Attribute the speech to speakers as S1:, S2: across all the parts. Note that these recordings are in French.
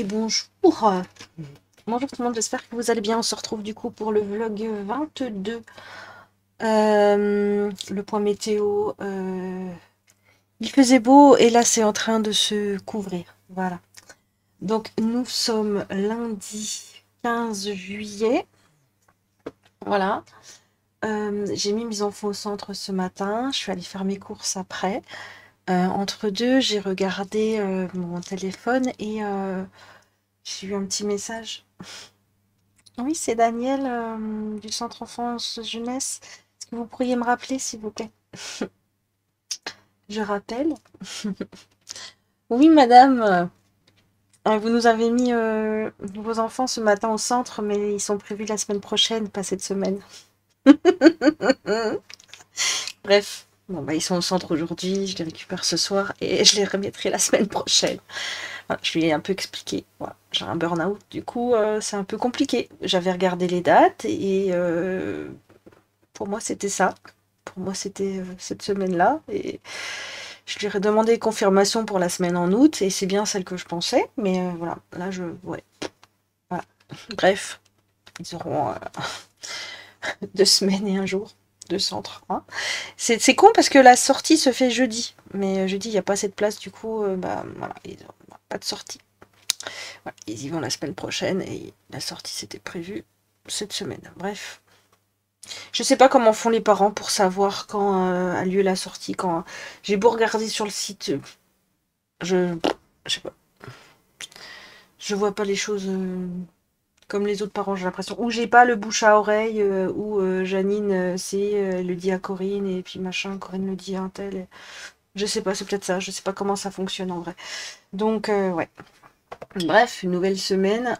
S1: bonjour. Bonjour tout le monde, j'espère que vous allez bien. On se retrouve du coup pour le vlog 22. Le point météo. Il faisait beau et là c'est en train de se couvrir. Voilà. Donc nous sommes lundi 15 juillet. Voilà. J'ai mis mes enfants au centre ce matin. Je suis allée faire mes courses après. Entre deux, j'ai regardé mon téléphone et j'ai eu un petit message. Oui, c'est Daniel du Centre Enfance Jeunesse. Est-ce que vous pourriez me rappeler, s'il vous plaît? Je rappelle. Oui, madame, vous nous avez mis vos enfants ce matin au centre, mais ils sont prévus la semaine prochaine, pas cette semaine. Bref, bon, bah, ils sont au centre aujourd'hui, je les récupère ce soir et je les remettrai la semaine prochaine. Voilà, je lui ai un peu expliqué. Voilà, j'ai un burn-out, du coup, c'est un peu compliqué. J'avais regardé les dates et pour moi, c'était ça. Pour moi, c'était cette semaine-là. Et je lui ai demandé confirmation pour la semaine en août. Et c'est bien celle que je pensais. Mais voilà, là, ouais. Voilà. Bref, ils auront 2 semaines et un jour de centre. Hein. C'est con parce que la sortie se fait jeudi. Mais jeudi, il n'y a pas assez de place. Du coup, bah, voilà, ils n'ont pas de sortie. Voilà, ils y vont la semaine prochaine. Et la sortie, c'était prévu cette semaine. Bref. Je sais pas comment font les parents pour savoir quand a lieu la sortie. Quand j'ai beau regarder sur le site, je, je sais pas. Je vois pas les choses comme les autres parents, j'ai l'impression. Ou j'ai pas le bouche à oreille, ou Janine le dit à Corinne, et puis machin, Corinne le dit à un tel. Je sais pas, c'est peut-être ça. Je sais pas comment ça fonctionne en vrai. Donc, ouais. Bref, une nouvelle semaine.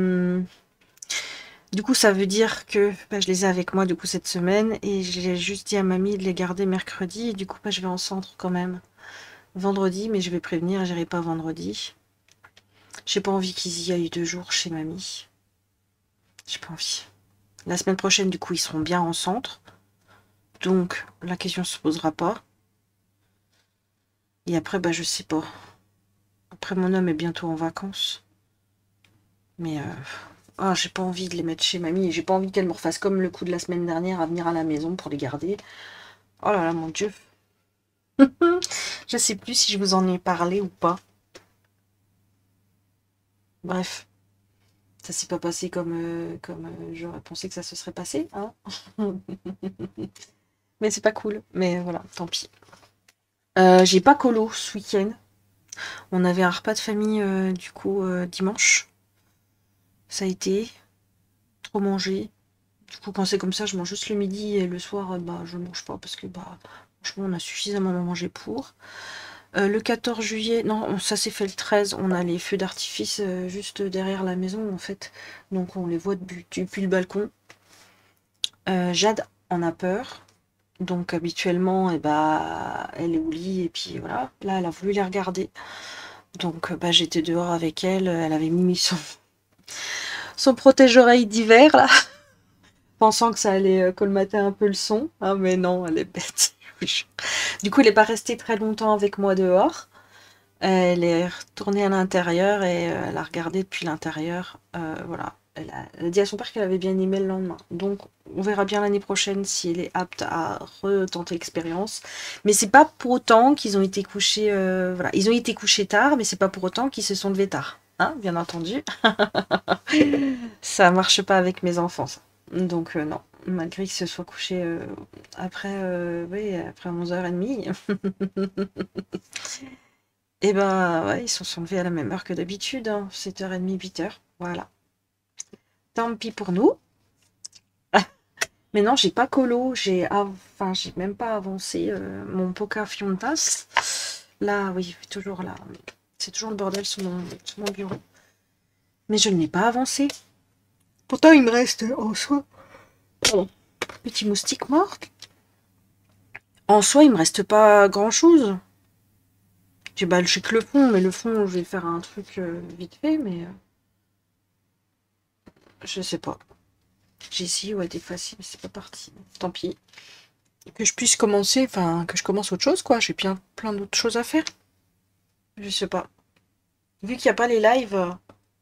S1: Du coup, ça veut dire que bah, je les ai avec moi du coup cette semaine et j'ai juste dit à mamie de les garder mercredi et du coup bah, je vais en centre quand même vendredi, mais je vais prévenir, j'irai pas vendredi. J'ai pas envie qu'ils y aillent 2 jours chez mamie. J'ai pas envie. La semaine prochaine, du coup, ils seront bien en centre, donc la question se posera pas. Et après, bah je sais pas. Après, mon homme est bientôt en vacances, mais j'ai pas envie de les mettre chez mamie et j'ai pas envie qu'elle me refasse comme le coup de la semaine dernière à venir à la maison pour les garder. Oh là là, mon Dieu. Je sais plus si je vous en ai parlé ou pas. Bref, ça s'est pas passé comme j'aurais pensé que ça se serait passé, hein. Mais c'est pas cool. Mais voilà, tant pis. J'ai pas colo ce week-end. On avait un repas de famille du coup dimanche. Ça a été trop mangé. Du coup, quand c'est comme ça, je mange juste le midi et le soir, bah je mange pas parce que bah franchement, on a suffisamment mangé pour. Le 14 juillet, non, ça s'est fait le 13, on a les feux d'artifice juste derrière la maison en fait. Donc on les voit depuis le balcon. Jade en a peur. Donc habituellement, bah, elle est au lit et puis voilà. Là, elle a voulu les regarder. Donc bah, j'étais dehors avec elle. Elle avait mis son protège-oreille d'hiver là, pensant que ça allait colmater un peu le son. Ah mais non, elle est bête. Du coup, elle n'est pas restée très longtemps avec moi dehors. Elle est retournée à l'intérieur et elle a regardé depuis l'intérieur. Voilà. Elle a dit à son père qu'elle avait bien aimé le lendemain. Donc, on verra bien l'année prochaine si elle est apte à retenter l'expérience. Mais c'est pas pour autant qu'ils ont été couchés. Voilà. Ils ont été couchés tard, mais c'est pas pour autant qu'ils se sont levés tard. Hein, bien entendu. Ça marche pas avec mes enfants, ça. Donc, non. Malgré qu'ils se soient couchés oui, après 11h30. Et ben ouais, ils sont levés à la même heure que d'habitude, hein, 7h30, 8h. Voilà. Tant pis pour nous. Mais non, j'ai pas colo, j'ai même pas avancé mon Pocahontas. Là, oui, toujours là. C'est toujours le bordel sur mon bureau. Mais je ne l'ai pas avancé. Pourtant, il me reste en soi. Pardon. Petit moustique mort. En soi, il me reste pas grand chose. J'ai balché que le fond, mais le fond, je vais faire un truc vite fait, mais je sais pas. J'ai essayé ouais, d'effacer, mais c'est pas parti. Tant pis. Que je puisse commencer, enfin, que je commence autre chose, quoi. J'ai plein d'autres choses à faire. Je sais pas. Vu qu'il n'y a pas les lives,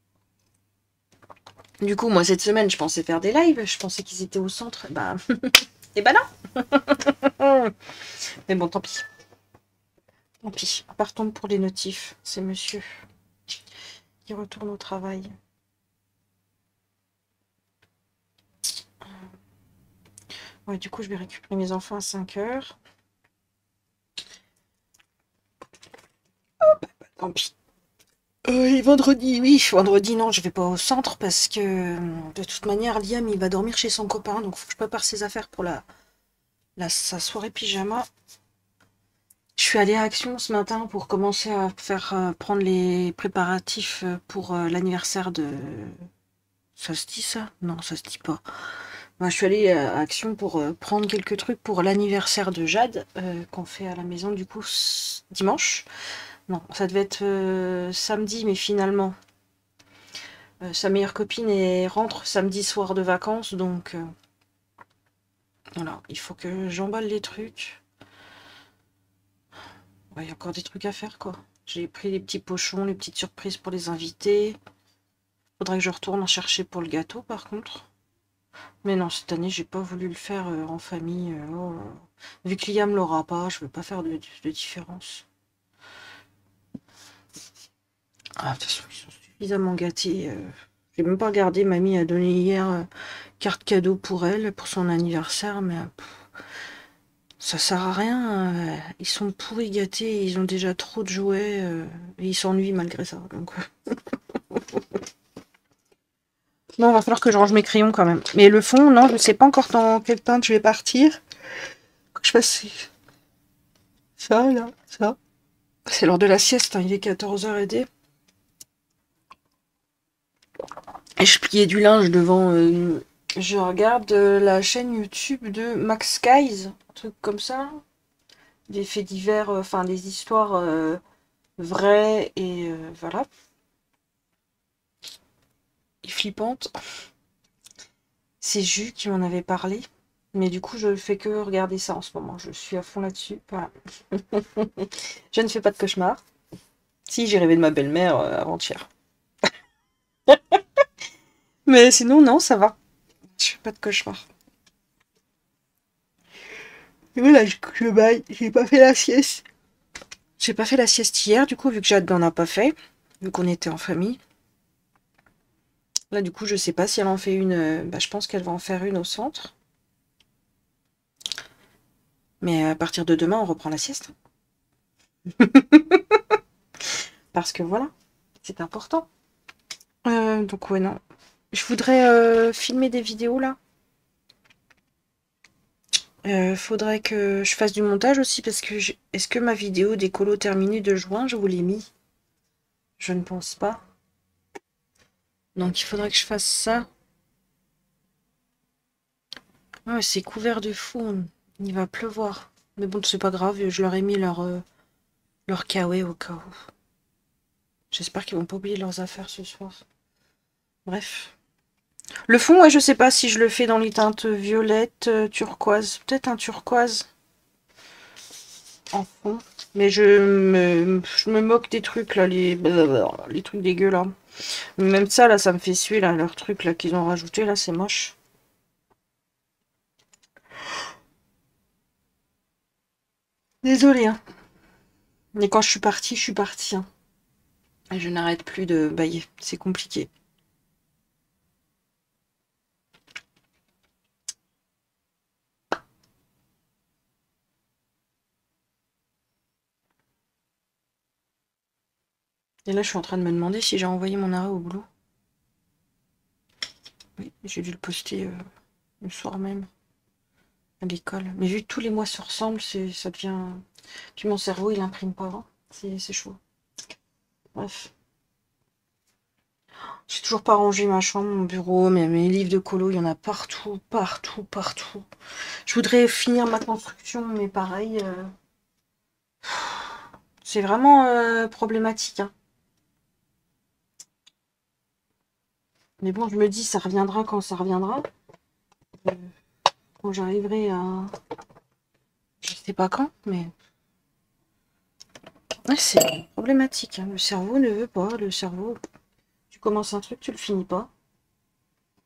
S1: Du coup, moi, cette semaine, je pensais faire des lives. Je pensais qu'ils étaient au centre. Bah, et bah non. Mais bon, tant pis. Tant pis. Partons pour les notifs. C'est monsieur qui retourne au travail. Ouais, du coup, je vais récupérer mes enfants à 5 heures. Tant pis. Et vendredi, oui, vendredi, non, je vais pas au centre parce que de toute manière, Liam, il va dormir chez son copain, donc faut que je prépare ses affaires pour sa soirée pyjama. Je suis allée à Action ce matin pour commencer à faire prendre les préparatifs pour l'anniversaire de... Ça se dit ça? Non, ça se dit pas. Moi, je suis allée à Action pour prendre quelques trucs pour l'anniversaire de Jade qu'on fait à la maison du coup dimanche. Non, ça devait être samedi, mais finalement, sa meilleure copine rentre samedi soir de vacances, donc voilà, il faut que j'emballe les trucs. Ouais, il y a encore des trucs à faire, quoi. J'ai pris les petits pochons, les petites surprises pour les invités. Faudrait que je retourne en chercher pour le gâteau, par contre. Mais non, cette année, j'ai pas voulu le faire en famille. Oh. Vu que Liam l'aura pas, je veux pas faire de différence. Ah, de toute façon, ils sont suffisamment gâtés. J'ai même pas regardé. Mamie a donné hier carte cadeau pour elle, pour son anniversaire, mais ça sert à rien. Ils sont pourris gâtés, ils ont déjà trop de jouets et ils s'ennuient malgré ça. Donc, non, va falloir que je range mes crayons quand même. Mais le fond, non, je sais pas encore dans quelle teinte je vais partir. Que je fasse ça, là, ça. C'est l'heure de la sieste, hein, il est 14h. Et je pliais du linge devant. Je regarde la chaîne YouTube de Max Skies, un truc comme ça. Des faits divers, enfin des histoires vraies et voilà. Et flippantes. C'est Jus qui m'en avait parlé. Mais du coup, je fais que regarder ça en ce moment. Je suis à fond là-dessus. Voilà. Je ne fais pas de cauchemar. Si, j'ai rêvé de ma belle-mère avant-hier. Mais sinon, non, ça va. Je fais pas de cauchemar. Et voilà, je baille. J'ai pas fait la sieste. J'ai pas fait la sieste hier, du coup, vu que Jade n'en a pas fait. Vu qu'on était en famille. Là, du coup, je sais pas si elle en fait une. Bah, je pense qu'elle va en faire une au centre. Mais à partir de demain, on reprend la sieste. Parce que voilà, c'est important. Donc ouais, non. Je voudrais filmer des vidéos là. Faudrait que je fasse du montage aussi parce que est-ce que ma vidéo des colos terminés de juin, je vous l'ai mis? Je ne pense pas. Donc il faudrait que je fasse ça. Ouais, c'est couvert de fou. Il va pleuvoir. Mais bon, c'est pas grave, je leur ai mis leur kawaii au cas où. J'espère qu'ils vont pas oublier leurs affaires ce soir. Bref. Le fond, ouais, je sais pas si je le fais dans les teintes violettes, turquoise. Peut-être un turquoise en fond. Mais je me moque des trucs là, les trucs dégueux là. Même ça là, ça me fait suer là, leurs trucs là qu'ils ont rajouté là, c'est moche. Désolée, hein. Mais quand je suis partie, je suis partie. Hein. Et je n'arrête plus de bailler. C'est compliqué. Et là, je suis en train de me demander si j'ai envoyé mon arrêt au boulot. Oui, j'ai dû le poster le soir même à l'école. Mais vu que tous les mois se ressemblent, ça devient... Puis mon cerveau, il imprime pas. Hein. C'est chaud. Bref. J'ai toujours pas rangé ma chambre, mon bureau, mais mes livres de colo, il y en a partout, partout, partout. Je voudrais finir ma construction, mais pareil, c'est vraiment problématique. Hein. Mais bon, je me dis, ça reviendra quand ça reviendra. Euh, Quand j'arriverai à... Je sais pas quand, mais... Ouais, c'est problématique. Hein. Le cerveau ne veut pas. Le cerveau, tu commences un truc, tu le finis pas.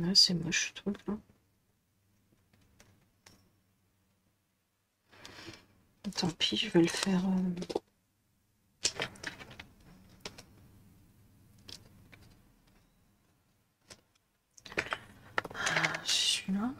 S1: Ouais, c'est moche, je trouve. Tant pis, je vais le faire. C'est celui-là.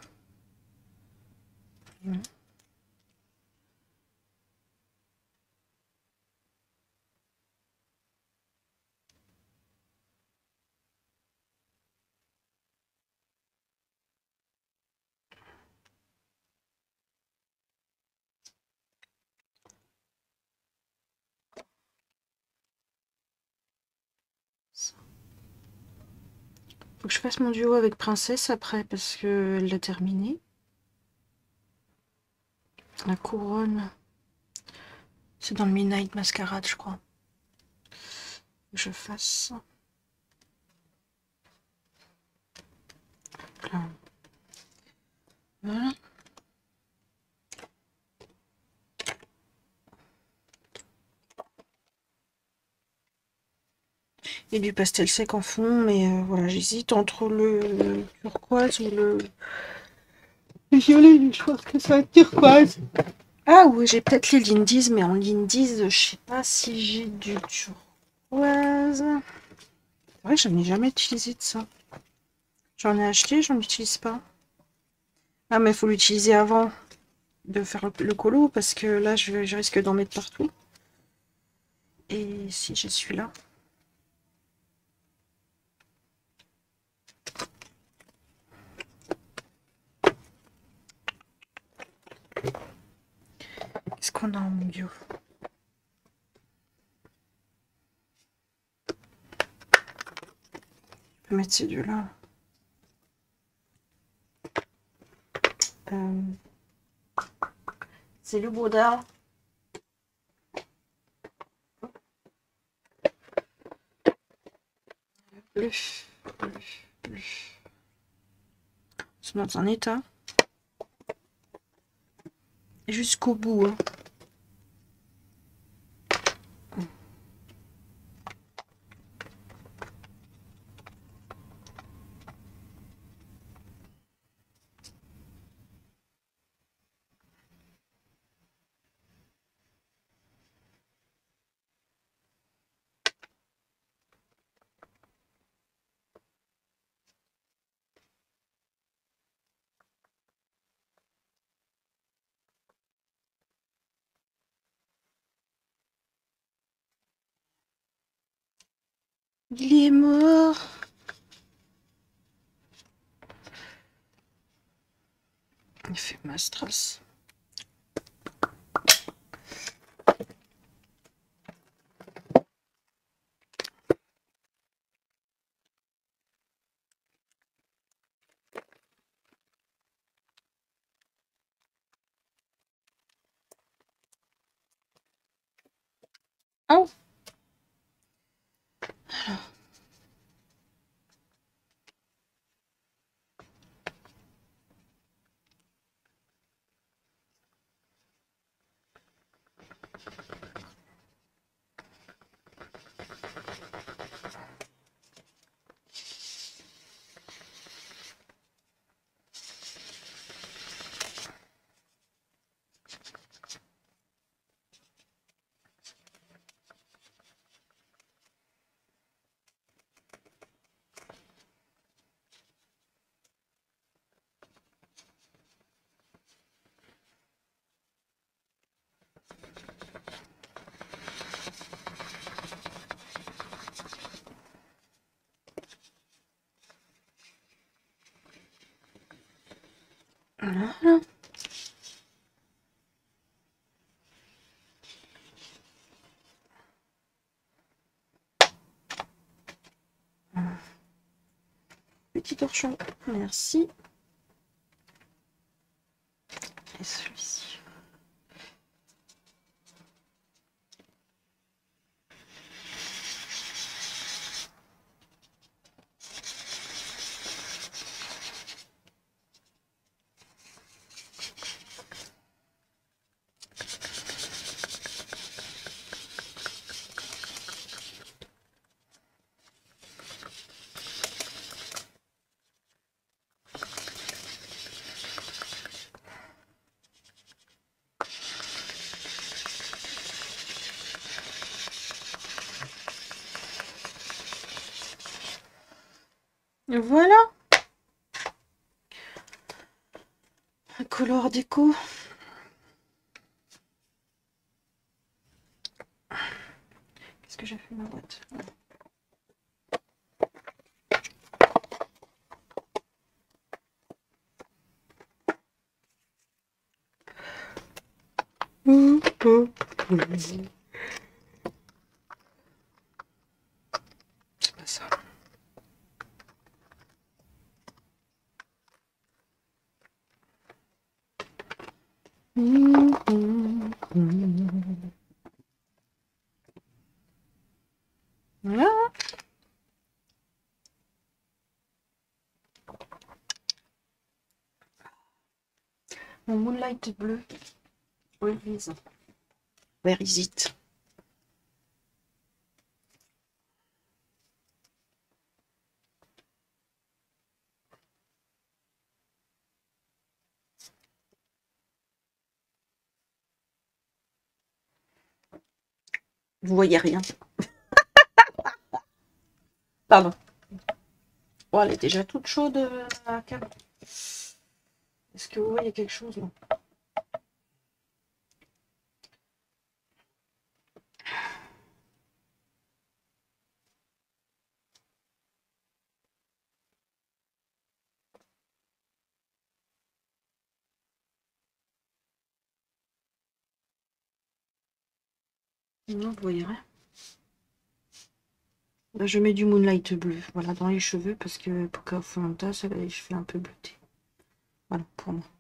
S1: Faut que je fasse mon duo avec Princesse après parce qu'elle l'a terminé. La couronne. C'est dans le Midnight Masquerade, je crois. Faut que je fasse. Là. Voilà. Et du pastel sec en fond, mais voilà, j'hésite entre le turquoise ou le violet, je pense que ça va être turquoise. Ah oui, j'ai peut-être les Lindies, mais en Lindies, je sais pas si j'ai du turquoise. Ouais, j'en ai jamais utilisé de ça. J'en ai acheté, j'en utilise pas. Ah, mais il faut l'utiliser avant de faire le colo, parce que là, je risque d'en mettre partout. Et si j'ai celui-là. Qu'est-ce qu'on a en bio? Je peux mettre ces deux-là. C'est le Baudard. Bleu. C'est dans un état. Jusqu'au bout. Hein. Il est mort. Il fait ma strasse. Oh. Voilà. Petit torchon. Merci. Et celui-ci. Voilà. Un color déco. Qu'est-ce que j'ai fait ma boîte? C'est pas ça. Voilà. Mon Moonlight bleu. Where is it? Where is it? Vous voyez rien. Pardon. Oh, elle est déjà toute chaude, la cave. Est-ce que vous voyez quelque chose là? Non, vous voyez rien. Là, je mets du Moonlight bleu, voilà, dans les cheveux, parce que Pocahontas, elle a les cheveux un peu bleutés. Voilà, pour moi.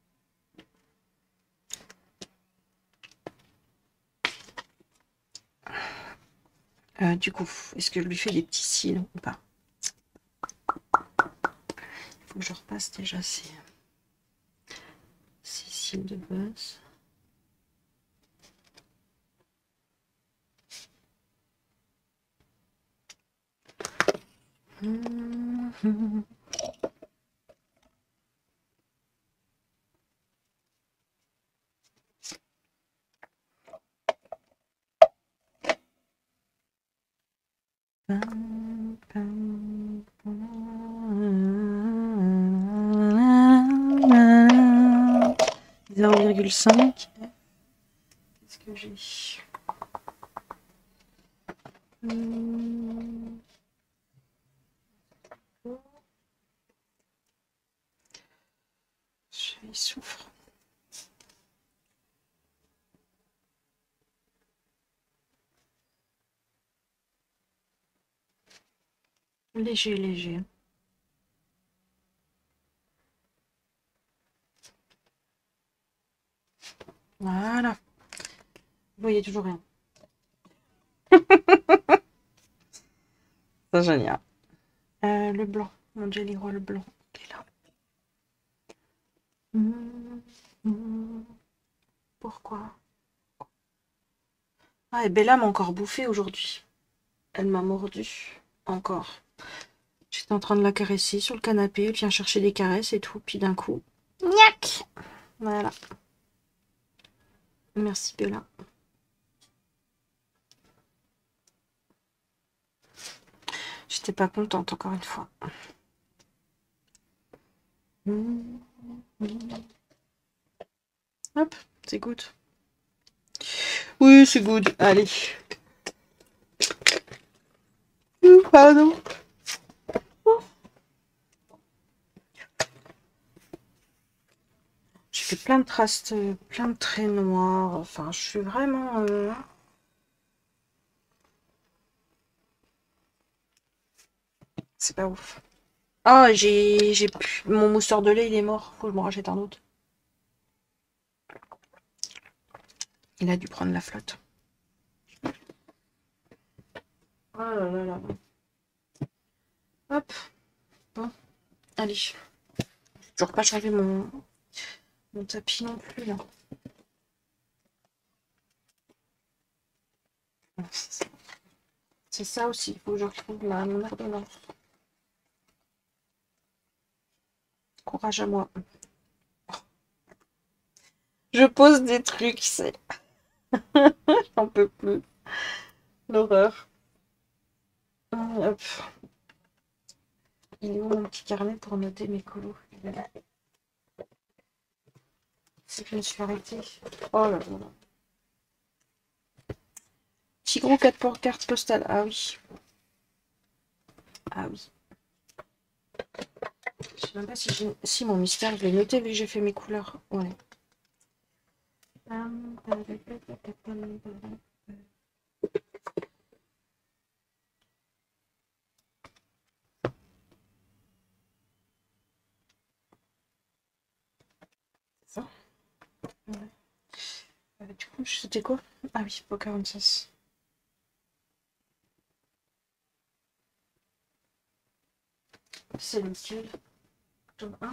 S1: Du coup, est-ce que je lui fais des petits cils ou pas? Il faut que je repasse déjà ces cils de base. Zéro virgule cinq. Qu'est-ce que j'ai? Il souffre. Léger, léger. Voilà. Vous voyez toujours rien. C'est génial. Le blanc. Mon Jelly Roll blanc. Il est là. Pourquoi? Ah, et Bella m'a encore bouffé aujourd'hui. Elle m'a mordu. Encore. J'étais en train de la caresser sur le canapé. Elle vient chercher des caresses et tout. Puis d'un coup, gnac! Voilà. Merci Bella. J'étais pas contente encore une fois. Hop, c'est good. Oui, c'est good. Allez. Pardon. J'ai fait plein de traces, plein de traits noirs. Enfin, je suis vraiment... C'est pas ouf. Ah, j'ai mon mousseur de lait, il est mort. Faut que je m'en rachète un autre. Il a dû prendre la flotte. Oh là là là. Hop. Bon. Allez. J'ai toujours pas changé mon tapis non plus, là. C'est ça aussi. Il faut que je retrouve mon ordonnance. Courage à moi. Je pose des trucs, c'est... J'en peux plus. L'horreur. Hop. Il est où mon petit carnet pour noter mes colos? C'est que je me suis arrêtée. Oh là là. Petit gros 4 pour carte postale. Ah oui. Ah oui. Je sais même pas si j'ai... Si, mon mystère, je l'ai noté vu que j'ai fait mes couleurs. Ouais. Ça. Ouais. Du coup, c'était quoi? Ah oui, Pocahontas. C'est lequel? Tome 1.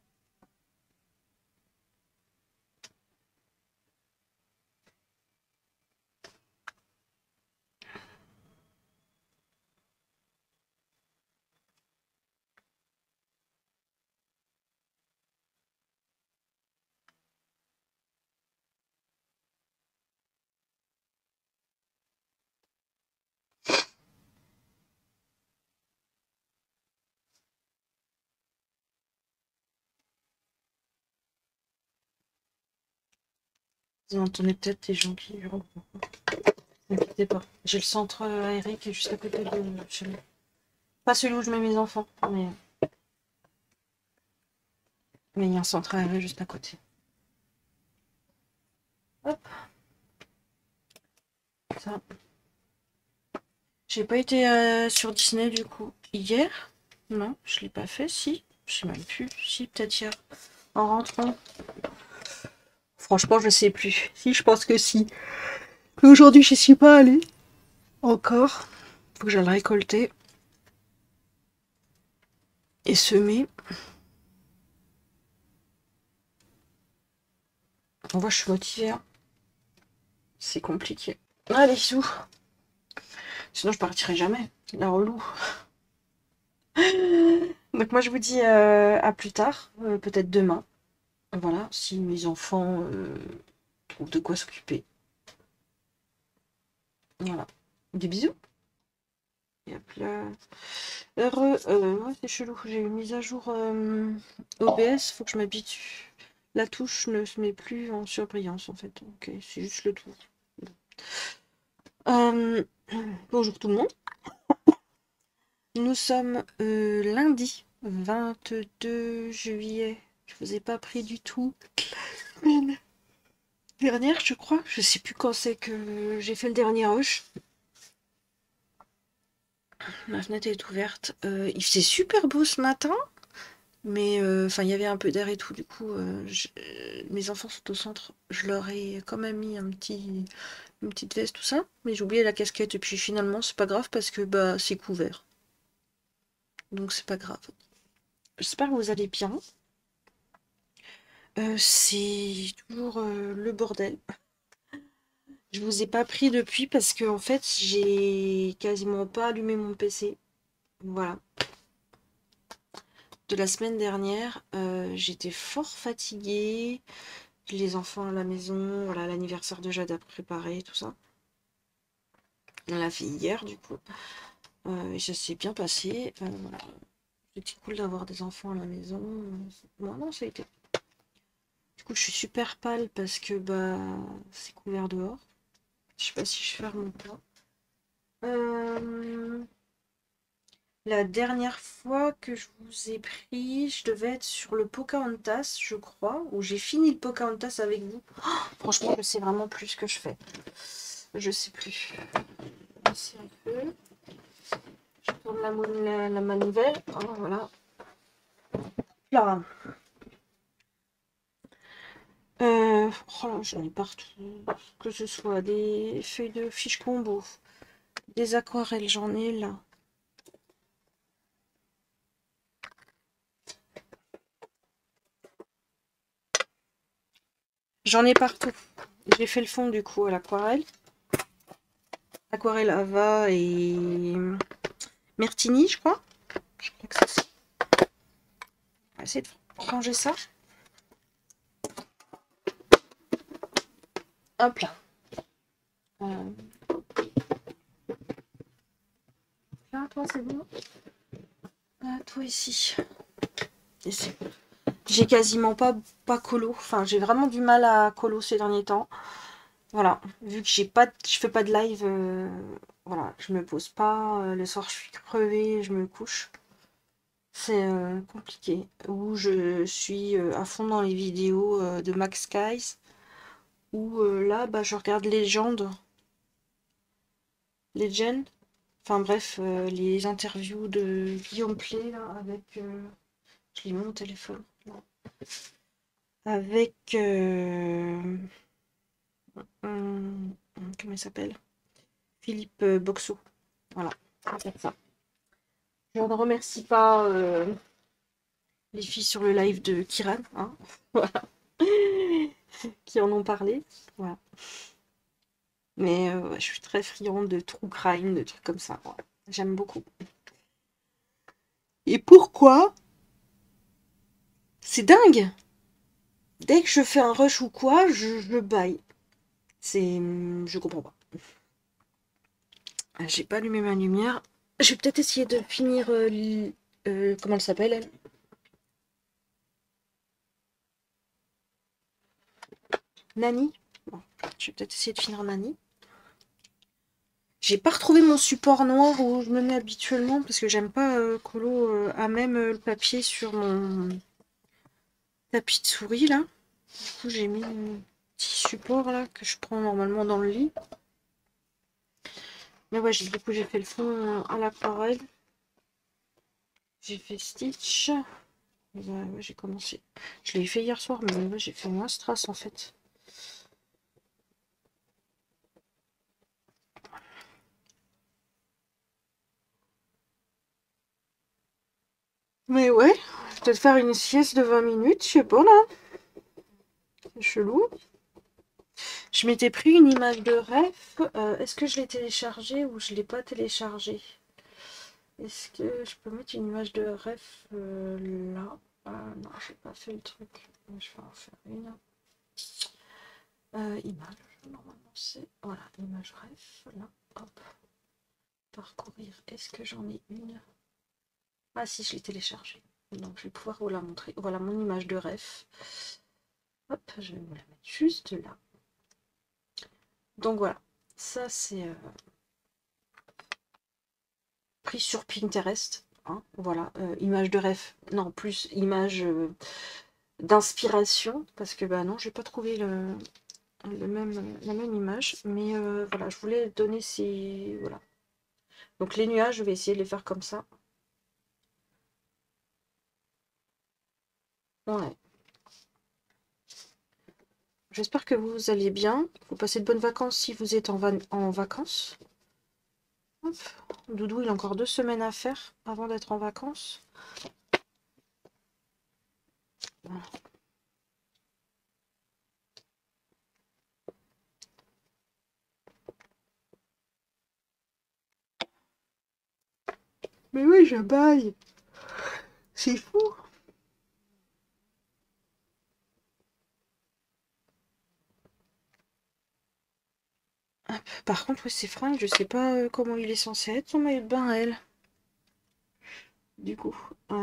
S1: Vous entendez peut-être des gens qui hurlent. N'inquiétez pas. J'ai le centre aéré qui est juste à côté de chez moi. Pas celui où je mets mes enfants, mais il y a un centre aéré juste à côté. Hop. Ça. J'ai pas été sur Disney du coup hier. Non, je l'ai pas fait. Si, je sais même plus. Si, peut-être hier. En rentrant. Franchement, je sais plus. Si, je pense que si. Mais aujourd'hui, je suis pas allée. Encore. Faut que j'aille récolter. Et semer. On voit, je suis motivée. Hein. C'est compliqué. Allez, sous. Sinon, je partirai jamais. La relou. Donc moi, je vous dis à plus tard. Peut-être demain. Voilà, si mes enfants trouvent de quoi s'occuper. Voilà. Des bisous. Et hop là. Heureux. Ouais, c'est chelou. J'ai une mise à jour OBS. Faut que je m'habitue. La touche ne se met plus en surbrillance en fait. Ok, c'est juste le tour. Euh, bonjour tout le monde. Nous sommes lundi 22 juillet. Je vous ai pas pris du tout. Dernière, je crois. Je sais plus quand c'est que j'ai fait le dernier rush. Ma fenêtre est ouverte. Il faisait super beau ce matin, mais enfin il y avait un peu d'air et tout. Du coup, mes enfants sont au centre. Je leur ai quand même mis une petite veste, tout ça. Mais j'ai oublié la casquette. Et puis finalement, c'est pas grave parce que bah c'est couvert. Donc c'est pas grave. J'espère que vous allez bien. C'est toujours le bordel. Je vous ai pas pris depuis parce que en fait j'ai quasiment pas allumé mon PC. Voilà. De la semaine dernière, j'étais fort fatiguée. Les enfants à la maison, voilà, l'anniversaire de Jade à préparer, tout ça. On l'a fait hier du coup. Et ça s'est bien passé. Voilà. C'était cool d'avoir des enfants à la maison. Moi non, ça a été. Du coup, je suis super pâle parce que bah c'est couvert dehors. Je sais pas si je ferme ou pas. La dernière fois que je vous ai pris, je devais être sur le Pocahontas, je crois, où j'ai fini le Pocahontas avec vous. Oh, franchement, je sais vraiment plus ce que je fais. Je sais plus. Ici un peu. Je tourne la manivelle. Oh, voilà. Là. Oh là, j'en ai partout. Que ce soit des feuilles de fiches combo, des aquarelles, j'en ai là. J'en ai partout. J'ai fait le fond du coup à l'aquarelle. Aquarelle Ava et Mertini, je crois. Je crois que c'est ça. On va essayer de ranger ça. Hop là. Là, toi, c'est bon. Ah, toi ici. Ici. J'ai quasiment pas colo. Enfin, j'ai vraiment du mal à colo ces derniers temps. Voilà. Vu que je fais pas de live, voilà, je me pose pas. Le soir, je suis crevée, je me couche. C'est compliqué. Ou je suis à fond dans les vidéos de Max Skies. Ou là, bah, je regarde Legend. Enfin bref, les interviews de Guillaume Play là, avec. Je l'ai mis mon téléphone. Non. Avec. Comment il s'appelle? Philippe Boxo. Voilà, on va faire ça. Je ne remercie pas les filles sur le live de Kiran, hein, voilà, qui en ont parlé. Voilà. Mais ouais, je suis très friande de true crime, de trucs comme ça. Voilà. J'aime beaucoup. Et pourquoi? C'est dingue! Dès que je fais un rush ou quoi, je baille. C'est. Je comprends pas. J'ai pas allumé ma lumière. Je vais peut-être essayer de finir. Comment elle s'appelle, elle? Nani? Bon, je vais peut-être essayer de finir Nani. J'ai pas retrouvé mon support noir où je me mets habituellement parce que j'aime pas Colo a même le papier sur mon tapis de souris là. Du coup j'ai mis un petit support là que je prends normalement dans le lit. Mais ouais, du coup j'ai fait le fond à l'aquarelle. J'ai fait Stitch. Ouais, j'ai commencé. Je l'ai fait hier soir, mais ouais, j'ai fait moins strass en fait. Mais ouais, peut-être faire une sieste de 20 minutes, je sais pas là. C'est chelou. Je m'étais pris une image de ref. Est-ce que je l'ai téléchargée ou je l'ai pas téléchargée? Est-ce que je peux mettre une image de ref là? Non, j'ai pas fait le truc. Je vais en faire une. Image, normalement c'est. Voilà, image ref. Là, hop. Parcourir. Est-ce que j'en ai une? Ah si, je l'ai téléchargée. Donc je vais pouvoir vous la montrer. Voilà mon image de ref. Hop, je vais vous la mettre juste là. Donc voilà, ça c'est pris sur Pinterest. Hein, voilà, image de ref. Non, plus image d'inspiration. Parce que bah non, j'ai pas trouvé la même image. Mais voilà, je voulais donner ces. Voilà. Donc les nuages, je vais essayer de les faire comme ça. Ouais. J'espère que vous allez bien. Vous passez de bonnes vacances si vous êtes en vacances. Hop. Doudou, il a encore 2 semaines à faire avant d'être en vacances. Voilà. Mais oui, je baille. C'est fou. Par contre, ouais, c'est fringues, je sais pas comment il est censé être son maillot de bain, elle. Du coup.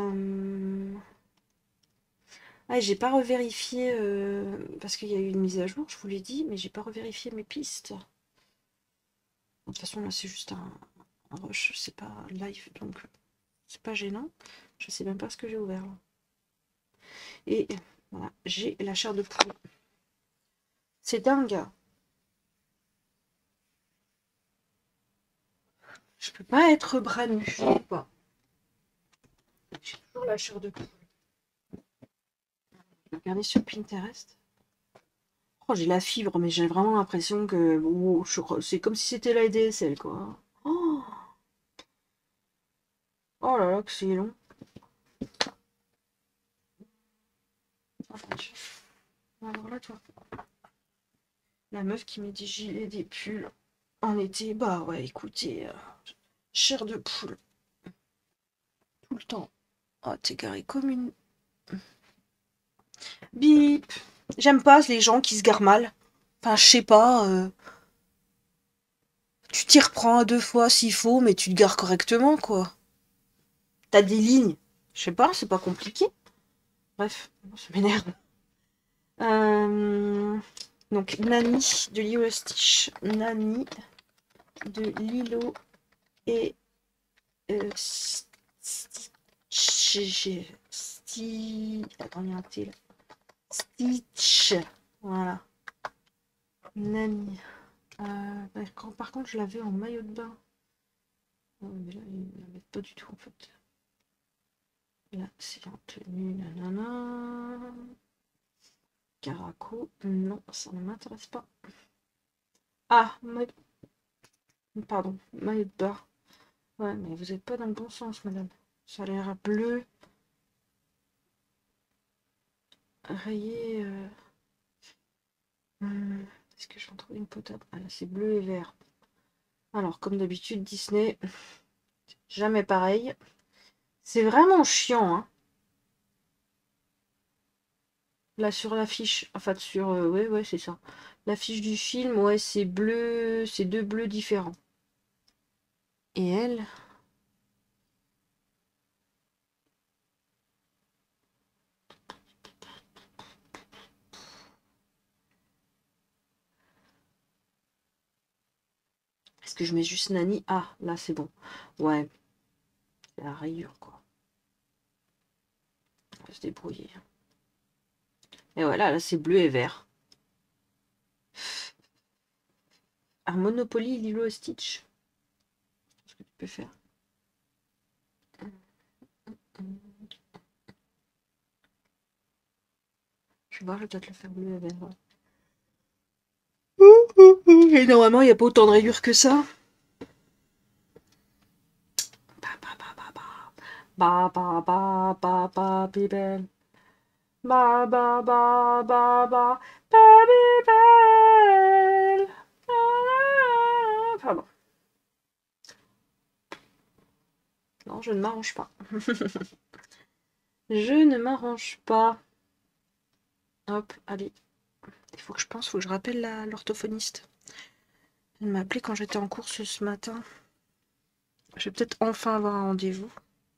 S1: Ah, j'ai pas revérifié parce qu'il y a eu une mise à jour, je vous l'ai dit, mais j'ai pas revérifié mes pistes. De toute façon, là, c'est juste un rush, c'est pas live, donc c'est pas gênant. Je sais même pas ce que j'ai ouvert là. Et voilà, j'ai la chair de poule. C'est dingue. Je peux pas être bras nus, je sais pas. J'ai toujours la chair de poule. Regardez sur Pinterest. Oh, j'ai la fibre, mais j'ai vraiment l'impression que oh, c'est comme si c'était la DSL, quoi. Oh, oh là là, que c'est long. Alors là, toi. La meuf qui met des gilets, des pulls en été, bah ouais, écoutez, chair de poule, tout le temps. Oh, t'es garé comme une. Bip! J'aime pas les gens qui se garent mal. Enfin, je sais pas. Tu t'y reprends à 2 fois s'il faut, mais tu te gares correctement, quoi. T'as des lignes. Je sais pas, c'est pas compliqué. Bref, ça m'énerve. Donc, Nani de Lilo et Stitch. Nani de Lilo et Stitch. Attends, il y a un T là. Stitch. Voilà. Nani. Par contre, je l'avais en maillot de bain. Mais là, ils ne la mettent pas du tout en fait. Là, c'est en tenue. Nanana. Caraco. Non, ça ne m'intéresse pas. Ah, pardon, maillot de bain. Ouais, mais vous n'êtes pas dans le bon sens, madame. Ça a l'air bleu. Rayé. Est-ce que je vais en trouver une potable? Ah là, c'est bleu et vert. Alors, comme d'habitude, Disney, jamais pareil. C'est vraiment chiant, hein. Là, sur l'affiche, enfin, sur... ouais, c'est ça. L'affiche du film, ouais, c'est bleu, c'est deux bleus différents. Et elle... Est-ce que je mets juste Nani? Ah, là, c'est bon. Ouais, c'est la rayure, quoi. On va se débrouiller. Et voilà, là, c'est bleu et vert. Ah, Monopoly, Lilo et Stitch. Ce que tu peux faire. Je vais voir, je vais peut-être le faire bleu et vert. Et normalement, il n'y a pas autant de rayures que ça. Ba ba ba ba ba Bibel. Ba ba ba ba ba Babybel. Pardon. Non, je ne m'arrange pas. Je ne m'arrange pas. Hop, allez. Il faut que je rappelle l'orthophoniste. Elle m'a appelé quand j'étais en course ce matin. Je vais peut-être enfin avoir un rendez-vous.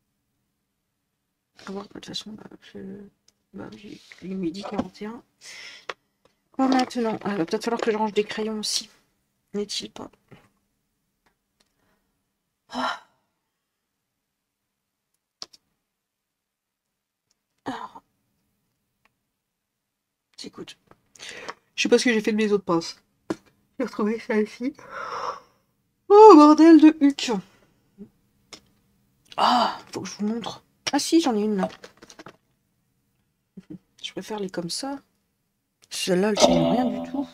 S1: À voir, de toute façon, j'ai midi 41. Pas maintenant. Ah, il va peut-être falloir que je range des crayons aussi. N'est-il pas? Ah. Alors, écoute. Je sais pas ce que j'ai fait de mes autres pinces. J'ai retrouvé celle-ci. Oh, bordel de huc. Ah, faut que je vous montre. Ah si, j'en ai une là. Je préfère les comme ça. Celle-là, elle tient rien du tout.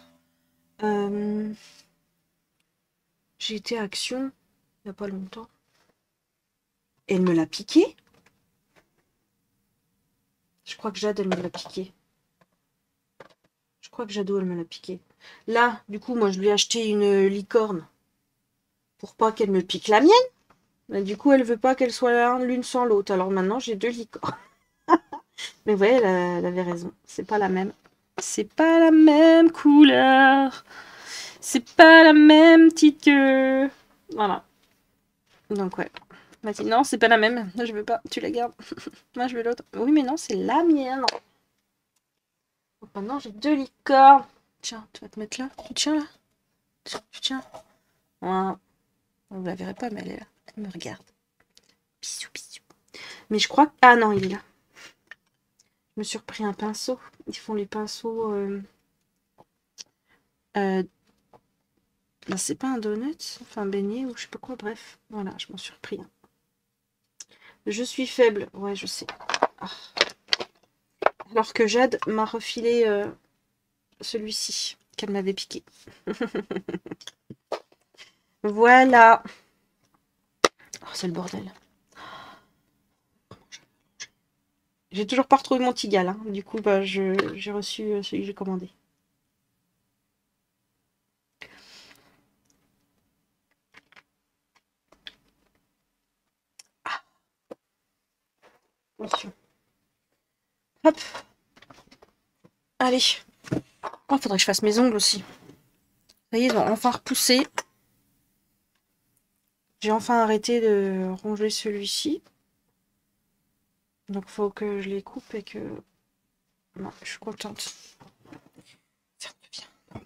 S1: J'ai été à Action il n'y a pas longtemps. Et elle me l'a piqué. Je crois que Jade, elle me l'a piqué. Je crois que Jado, elle me l'a piqué. Là, du coup, moi, je lui ai acheté une licorne pour pas qu'elle me pique la mienne. Mais du coup, elle veut pas qu'elle soit l'une sans l'autre. Alors maintenant, j'ai deux licornes. Mais vous voyez, elle avait raison. C'est pas la même. C'est pas la même couleur. C'est pas la même petite queue. Voilà. Donc ouais. Elle m'a dit non, c'est pas la même. Je veux pas. Tu la gardes. Moi, je veux l'autre. Oui, mais non, c'est la mienne. Donc maintenant, j'ai deux licornes. Tiens, tu vas te mettre là. Tu tiens là. Tu tiens. Voilà. Vous la verrez pas, mais elle est là. Elle me regarde. Bisous, bisous. Mais je crois que... Ah non, il est là. Je me suis repris un pinceau. Ils font les pinceaux... Ben, c'est pas un donut, enfin beignet ou je sais pas quoi, bref. Voilà, je m'en suis repris un. Je suis faible, ouais, je sais. Ah. Alors que Jade m'a refilé celui-ci qu'elle m'avait piqué. Voilà. Oh, c'est le bordel. J'ai toujours pas retrouvé mon Tigal, hein. Du coup, bah, j'ai reçu celui que j'ai commandé. Ah. Attention. Hop. Allez. Oh, faudrait que je fasse mes ongles aussi. Ça y est, ils ont enfin repoussé. J'ai enfin arrêté de ronger celui-ci. Donc faut que je les coupe et que... Non, je suis contente. Ferme bien.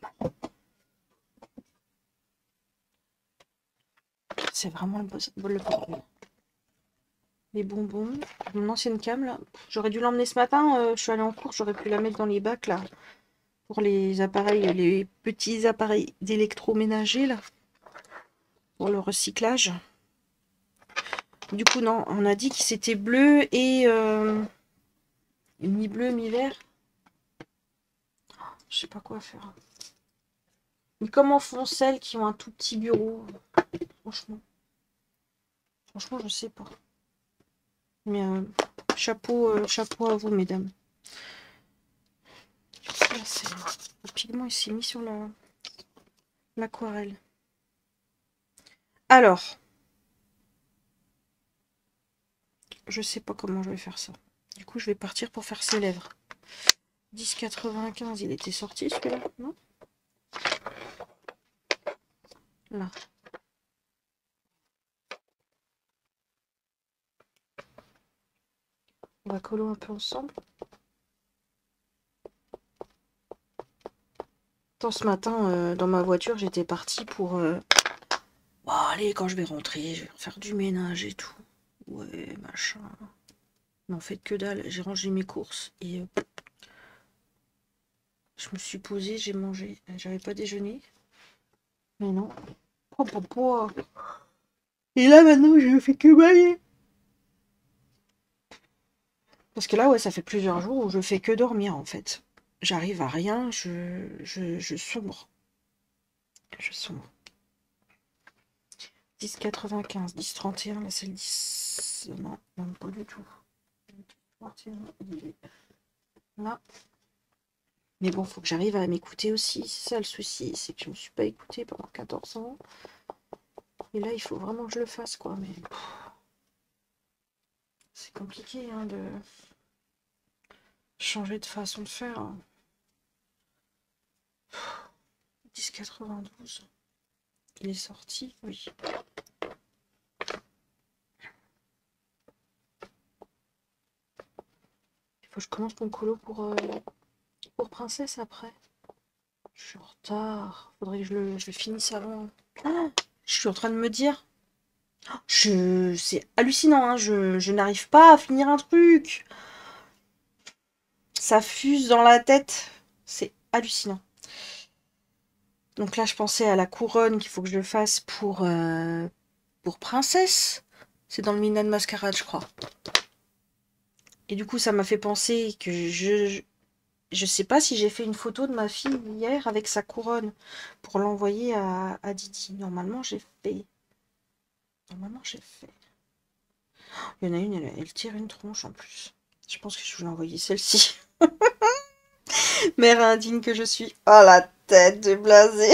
S1: C'est vraiment le bordel. Les bonbons. Mon ancienne cam, là. J'aurais dû l'emmener ce matin. Je suis allée en cours, j'aurais pu la mettre dans les bacs, là. Pour les appareils, les petits appareils d'électroménager, là. Pour le recyclage. Du coup, non, on a dit que c'était bleu et mi-bleu, mi-vert. Je sais pas quoi faire. Mais comment font celles qui ont un tout petit bureau? Franchement. Franchement, je sais pas. Mais chapeau à vous, mesdames. Là, le pigment, il s'est mis sur l'aquarelle. Alors, je sais pas comment je vais faire ça. Du coup, je vais partir pour faire ses lèvres. 10,95, il était sorti celui-là, non? Là. On va coller un peu ensemble. Ce matin, dans ma voiture, j'étais partie pour... Bon, allez, quand je vais rentrer, je vais faire du ménage et tout. Ouais, machin. Mais en fait, que dalle. J'ai rangé mes courses et je me suis posée, j'ai mangé. J'avais pas déjeuné. Mais non. Et là, maintenant, je fais que bailler. Parce que là, ouais, ça fait plusieurs jours où je fais que dormir, en fait. J'arrive à rien, je sombre. Je sombre. 10,95, 10,31, là, c'est le 10... Non, non, pas du tout. 31, il est là. Mais bon, faut que j'arrive à m'écouter aussi. C'est ça le souci, c'est que je me suis pas écoutée pendant 14 ans. Et là, il faut vraiment que je le fasse, quoi. Mais c'est compliqué, hein, de changer de façon de faire. 10,92. Il est sorti, oui. Il faut que je commence mon colo pour princesse après. Je suis en retard. Faudrait que je le finisse avant. Ah, je suis en train de me dire. C'est hallucinant, hein. Je n'arrive pas à finir un truc. Ça fuse dans la tête. C'est hallucinant. Donc là, je pensais à la couronne qu'il faut que je le fasse pour princesse. C'est dans le Midnight Masquerade, je crois. Et du coup, ça m'a fait penser que je sais pas si j'ai fait une photo de ma fille hier avec sa couronne pour l'envoyer à Didi. Normalement, j'ai fait. Normalement, j'ai fait. Il y en a une, elle tire une tronche en plus. Je pense que je voulais envoyer celle-ci. Mère indigne que je suis. Oh la tête de blasé.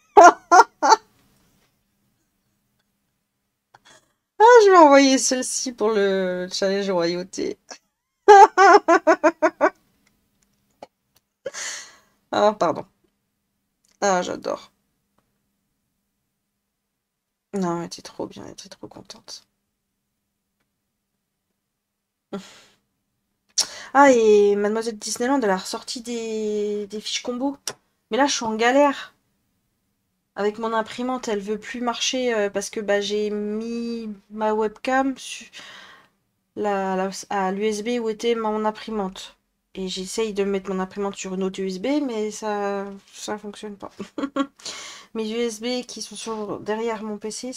S1: Ah, je vais envoyer celle-ci pour le challenge royauté. Ah, pardon. Ah, j'adore. Non, elle était trop bien, elle était trop contente. Ah, et Mademoiselle Disneyland, elle a ressorti des fiches combo. Mais là, je suis en galère. Avec mon imprimante, elle veut plus marcher parce que bah, j'ai mis ma webcam à l'USB où était mon imprimante. Et j'essaye de mettre mon imprimante sur une autre USB, mais ça fonctionne pas. Mes USB qui sont derrière mon PC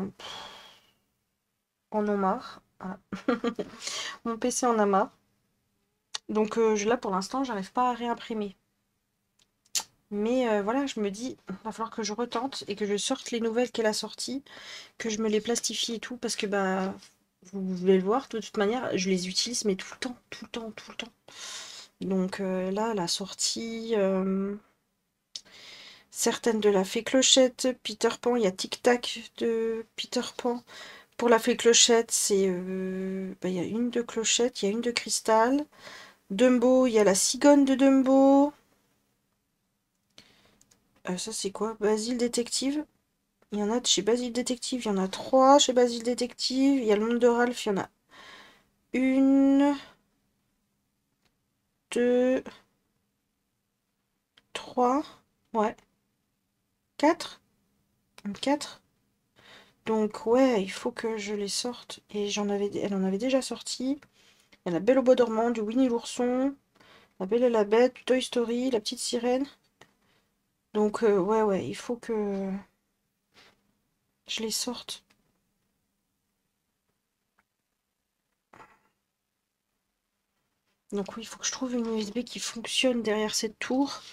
S1: en ont marre. Voilà. Mon PC en a marre. Donc là, pour l'instant, j'arrive pas à réimprimer. Mais voilà, je me dis, il va falloir que je retente et que je sorte les nouvelles qu'elle a sorties, que je me les plastifie et tout, parce que bah, vous voulez le voir, de toute manière, je les utilise, mais tout le temps, tout le temps, tout le temps. Donc là, la sortie, certaines de la Fée Clochette, Peter Pan, il y a Tic Tac de Peter Pan. Pour la Fée Clochette, c'est, bah, il y a une de Clochette, il y a une de Cristal. Dumbo, il y a la cigogne de Dumbo. Ça, c'est quoi? Basile Détective. Il y en a chez Basile Détective, il y en a 3 chez Basile Détective. Il y a le monde de Ralph, il y en a 1, 2, 3, ouais, 4. 4. Donc ouais, il faut que je les sorte. Et elle en avait déjà sorti. Il y a La Belle au bois dormant, du Winnie l'ourson, La Belle et la Bête, du Toy Story, La Petite Sirène. Donc ouais, il faut que je les sorte. Donc oui, il faut que je trouve une USB qui fonctionne derrière cette tour.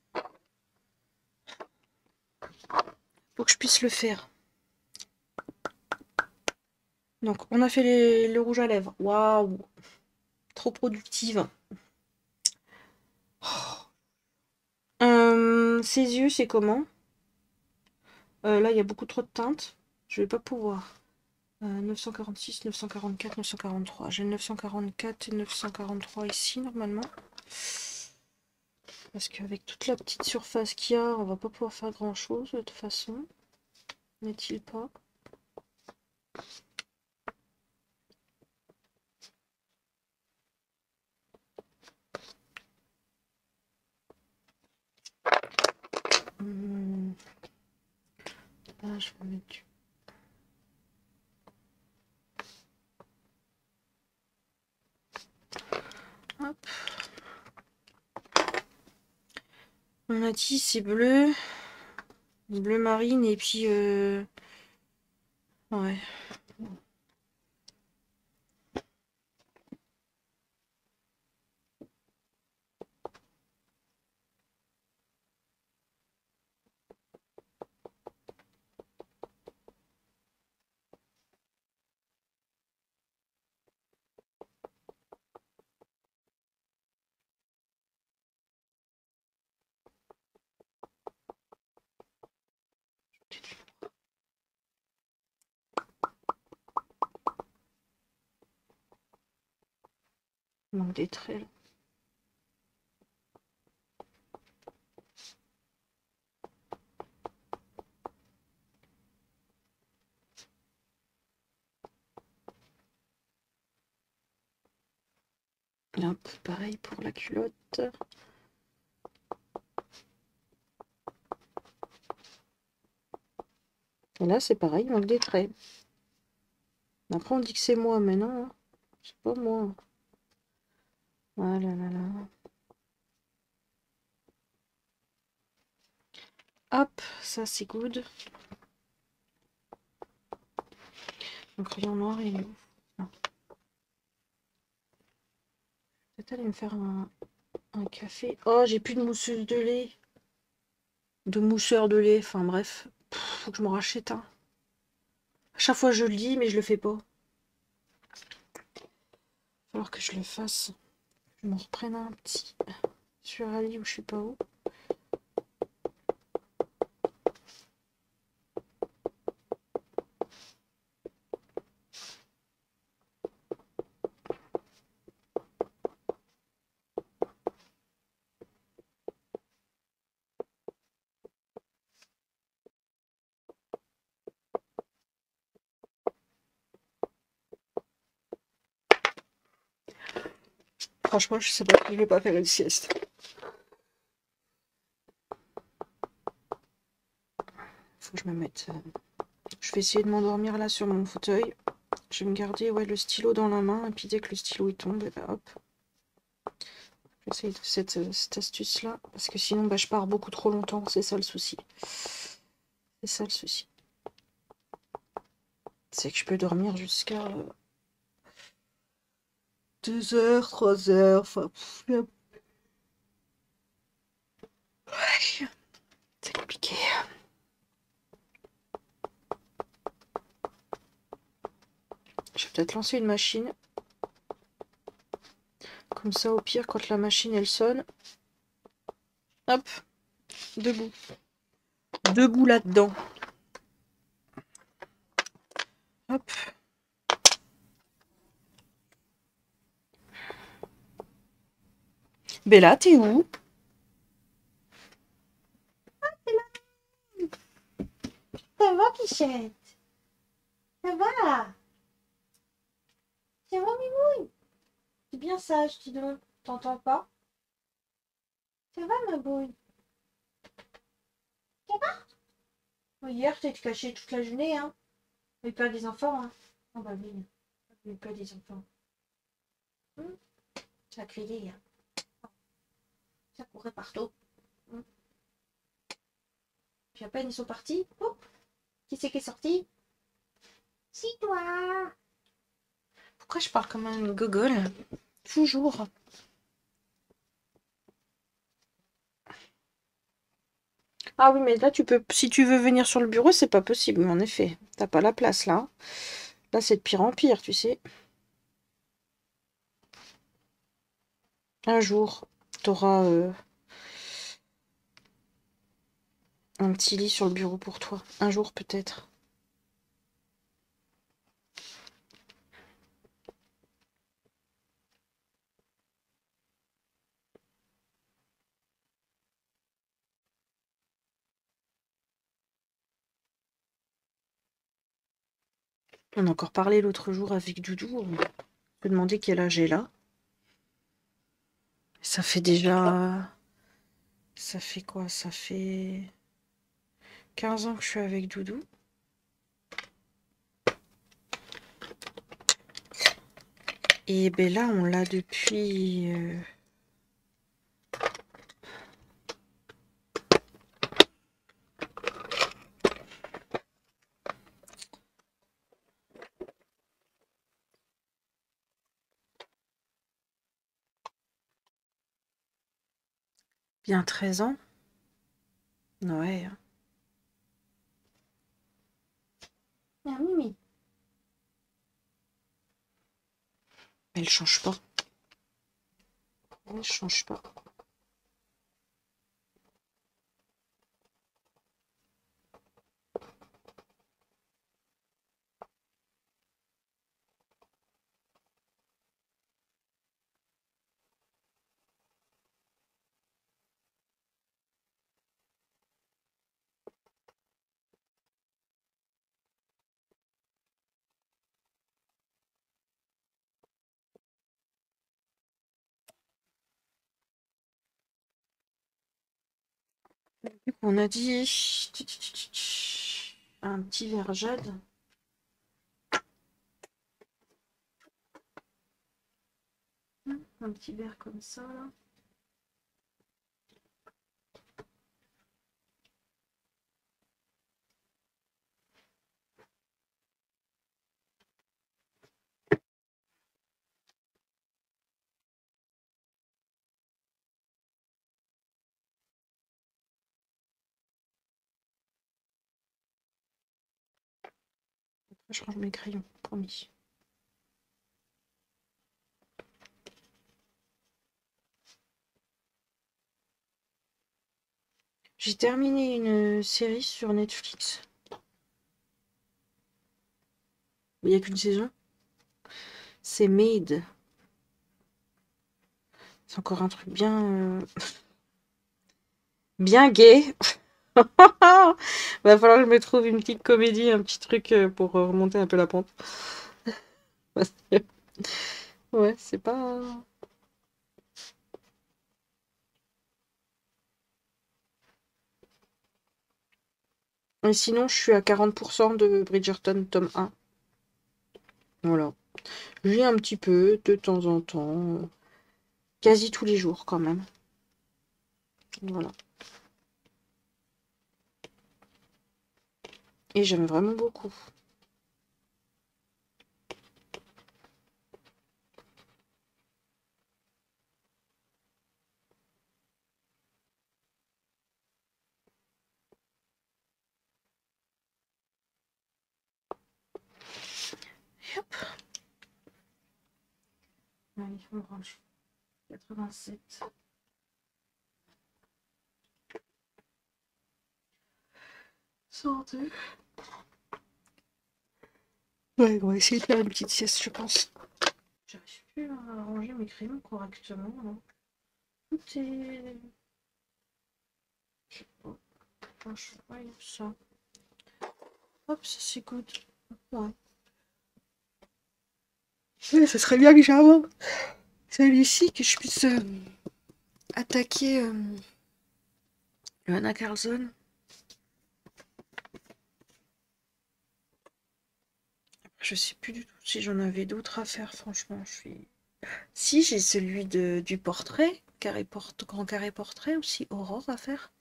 S1: Faut que je puisse le faire. Donc on a fait le rouge à lèvres. Waouh, trop productive. Ses yeux, c'est comment? Là, il y a beaucoup trop de teintes. Je vais pas pouvoir. 946, 944, 943. J'ai 944 et 943 ici, normalement. Parce qu'avec toute la petite surface qu'il y a, on va pas pouvoir faire grand-chose, de toute façon. N'est-il pas? Là, je vais mettre du... Hop. On a dit c'est bleu. Bleu marine et puis... Ouais. Il manque des traits, là. Hop, pareil pour la culotte. Et là, c'est pareil, il manque des traits. Après, on dit que c'est moi, mais non, hein. C'est pas moi. Ah là là là. Hop, ça c'est good. Le crayon noir, il est où? Peut-être aller me faire un café. Oh, j'ai plus de mousseuse de lait. De mousseur de lait, enfin bref. Faut que je m'en rachète un. À chaque fois je le dis, mais je le fais pas. Il va falloir que je le fasse. Je m'en reprenne un petit sur Ali ou je sais pas où. Franchement, je sais pas si je vais pas faire une sieste. Faut que je me mette. Je vais essayer de m'endormir là sur mon fauteuil. Je vais me garder ouais, le stylo dans la main et puis dès que le stylo il tombe, et ben, hop. J'essaye de cette astuce là parce que sinon bah, je pars beaucoup trop longtemps, c'est ça le souci. C'est ça le souci. C'est que je peux dormir jusqu'à 2 heures, 3 heures, enfin. C'est compliqué. Je vais peut-être lancer une machine. Comme ça, au pire, quand la machine elle sonne, hop, debout. Debout là-dedans. Hop. Bella, t'es où? Ça va, Pichette? Ça va? Ça va, C'est bien sage, dis donc. T'entends pas? Ça va, ma bouille? Hier, t'es caché toute la journée, hein? Mais pas des enfants, hein? Oh bah oui, mais pas des enfants. Ça criait, hein? Ça courait partout. Hum. Puis à peine ils sont partis, hop! Qui c'est qui est sorti? C'est toi! Pourquoi je parle comme un gogol? Toujours. Ah oui, mais là, tu peux, si tu veux venir sur le bureau, c'est pas possible, en effet. T'as pas la place, là. Là, c'est de pire en pire, tu sais. Un jour, t'auras un petit lit sur le bureau pour toi. Un jour, peut-être. On a encore parlé l'autre jour avec Doudou. On peut demander quel âge elle a. Ça fait déjà... Ça fait quoi? Ça fait 15 ans que je suis avec Doudou. Et ben là, on l'a depuis... bien 13 ans. Ouais. Ah, Mimi. Elle change pas. Elle change pas. On a dit un petit verre jade. Un petit verre comme ça, là. Après, je range mes crayons, promis. J'ai terminé une série sur Netflix. Il n'y a qu'une saison. C'est Made. C'est encore un truc bien... bien gay. Va falloir que je me trouve une petite comédie, un petit truc pour remonter un peu la pente. Ouais, c'est pas... Et sinon, je suis à 40% de Bridgerton, tome 1. Voilà. Je lis un petit peu, de temps en temps. Quasi tous les jours, quand même. Voilà. Et j'aime vraiment beaucoup. Hop. Allez, on range. 87. Santé. Ouais, on va essayer de faire une petite sieste, je pense. J'arrive plus à ranger mes crayons correctement, là. Tout est... Je sais pas. Enfin, je sais pas, il y a ça. Hop, ça c'est good. Ouais. Ouais, ça serait bien que j'avance celui-ci, que je puisse attaquer le Anna Carlson. Je sais plus du tout si j'en avais d'autres à faire, franchement. Je suis. Si, j'ai celui du portrait, grand carré portrait aussi, Aurore à faire.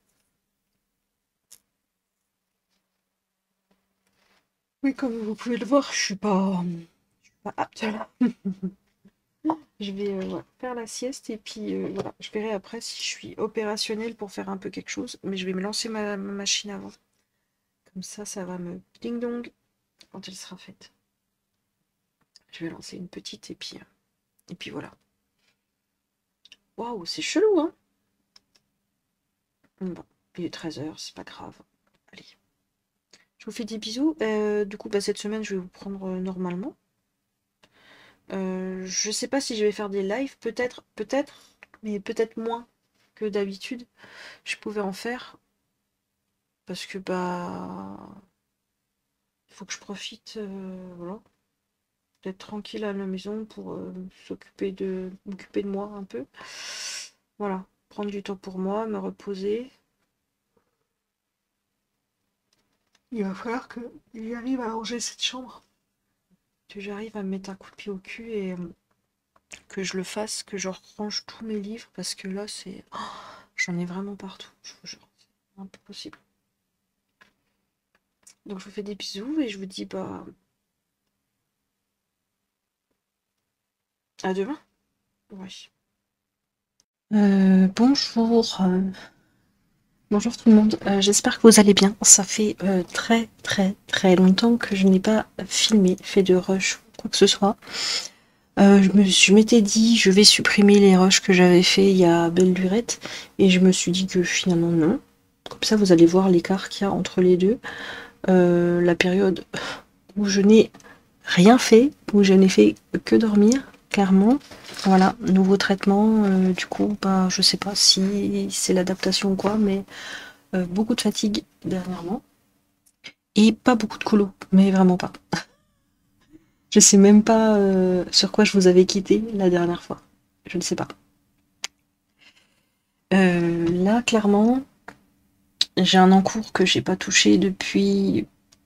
S1: Oui, comme vous pouvez le voir, je suis pas apte là. Je vais ouais, faire la sieste et puis voilà, je verrai après si je suis opérationnelle pour faire un peu quelque chose, mais je vais me lancer ma machine avant. Comme ça va me ding dong quand elle sera faite. Je vais lancer une petite et puis voilà. Waouh, c'est chelou, hein? Bon, il est 13h, c'est pas grave. Allez. Je vous fais des bisous. Du coup, bah, cette semaine, je vais vous prendre normalement. Je sais pas si je vais faire des lives, peut-être, mais peut-être moins que d'habitude. Je pouvais en faire parce que bah, il faut que je profite, voilà, d'être tranquille à la maison pour m'occuper de moi un peu. Voilà, prendre du temps pour moi, me reposer. Il va falloir que j'arrive à ranger cette chambre, que j'arrive à me mettre un coup de pied au cul et que je le fasse, que je range tous mes livres parce que là c'est. Oh, j'en ai vraiment partout, je vous jure. C'est un peu possible. Donc je vous fais des bisous et je vous dis bah à demain. Ouais. Bonjour. Bonjour tout le monde. J'espère que vous allez bien. Ça fait très très très longtemps que je n'ai pas fait de rush ou quoi que ce soit. Je m'étais dit je vais supprimer les rushs que j'avais fait il y a belle lurette et je me suis dit que finalement non. Comme ça vous allez voir l'écart qu'il y a entre les deux. La période où je n'ai rien fait, où je n'ai fait que dormir, clairement. Voilà, nouveau traitement. Du coup, bah, je sais pas si c'est l'adaptation ou quoi, mais beaucoup de fatigue dernièrement. Et pas beaucoup de colo, mais vraiment pas. Je sais même pas sur quoi je vous avais quitté la dernière fois. Je ne sais pas. Là, clairement, j'ai un encours que j'ai pas touché depuis.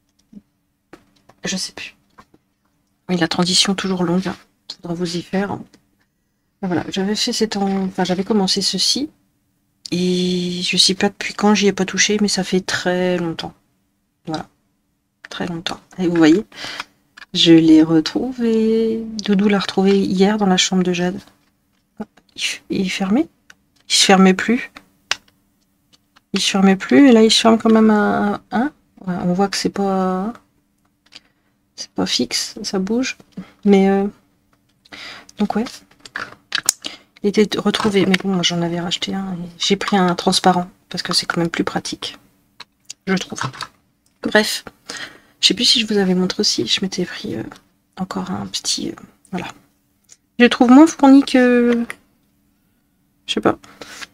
S1: Je sais plus. Oui, la transition toujours longue. Faudra vous y faire. Voilà, j'avais commencé ceci et je sais pas depuis quand j'y ai pas touché, mais ça fait très longtemps. Voilà, très longtemps. Et vous voyez, je l'ai retrouvé. Doudou l'a retrouvé hier dans la chambre de Jade. Il est fermé. Il se fermait plus. Il se fermait plus et là il se ferme quand même à un. Ouais, on voit que c'est pas fixe, ça bouge. Mais donc ouais, il était retrouvé. Mais bon, moi j'en avais racheté un. J'ai pris un transparent parce que c'est quand même plus pratique, je trouve. Bref, je sais plus si je vous avais montré aussi. Je m'étais pris encore un petit, voilà. Je le trouve moins fourni que, je sais pas.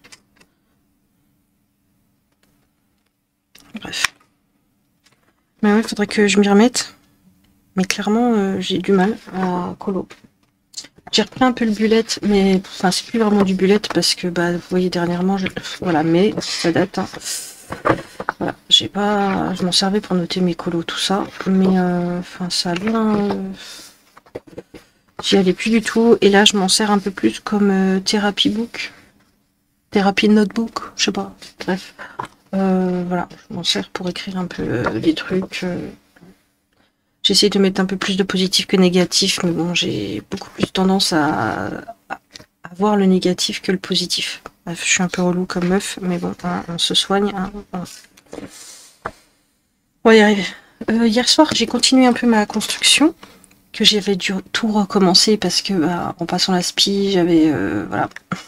S1: Bref. Mais ouais, faudrait que je m'y remette. Mais clairement, j'ai du mal à colo. J'ai repris un peu le bullet, mais enfin c'est plus vraiment du bullet parce que bah vous voyez dernièrement, voilà, mais ça date. Hein. Voilà, je m'en servais pour noter mes colos tout ça, mais enfin ça a bien, j'y allais plus du tout. Et là je m'en sers un peu plus comme thérapie book, thérapie notebook, je sais pas. Bref, voilà, je m'en sers pour écrire un peu des trucs. J'essaie de mettre un peu plus de positif que négatif, mais bon, j'ai beaucoup plus tendance à voir le négatif que le positif. Bref, je suis un peu relou comme meuf, mais bon, hein, on se soigne. Hein, on va y arriver. Hier soir, j'ai continué un peu ma construction, que j'avais dû tout recommencer parce que bah, en passant la spi, j'avais voilà.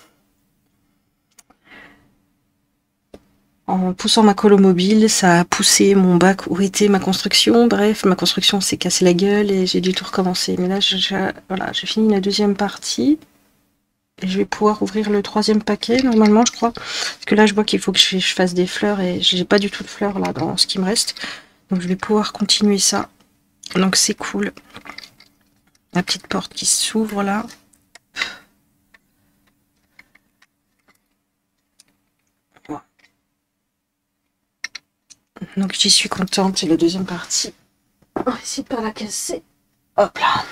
S1: En poussant ma colo mobile, ça a poussé mon bac où était ma construction. Bref, ma construction s'est cassée la gueule et j'ai dû tout recommencer. Mais là, voilà, j'ai fini la deuxième partie. Et je vais pouvoir ouvrir le troisième paquet, normalement, je crois. Parce que là, je vois qu'il faut que je fasse des fleurs et j'ai pas du tout de fleurs là dans ce qui me reste. Donc, je vais pouvoir continuer ça. Donc, c'est cool. La petite porte qui s'ouvre là. Donc j'y suis contente, c'est la deuxième partie. On va essayer de pas la casser. Hop là.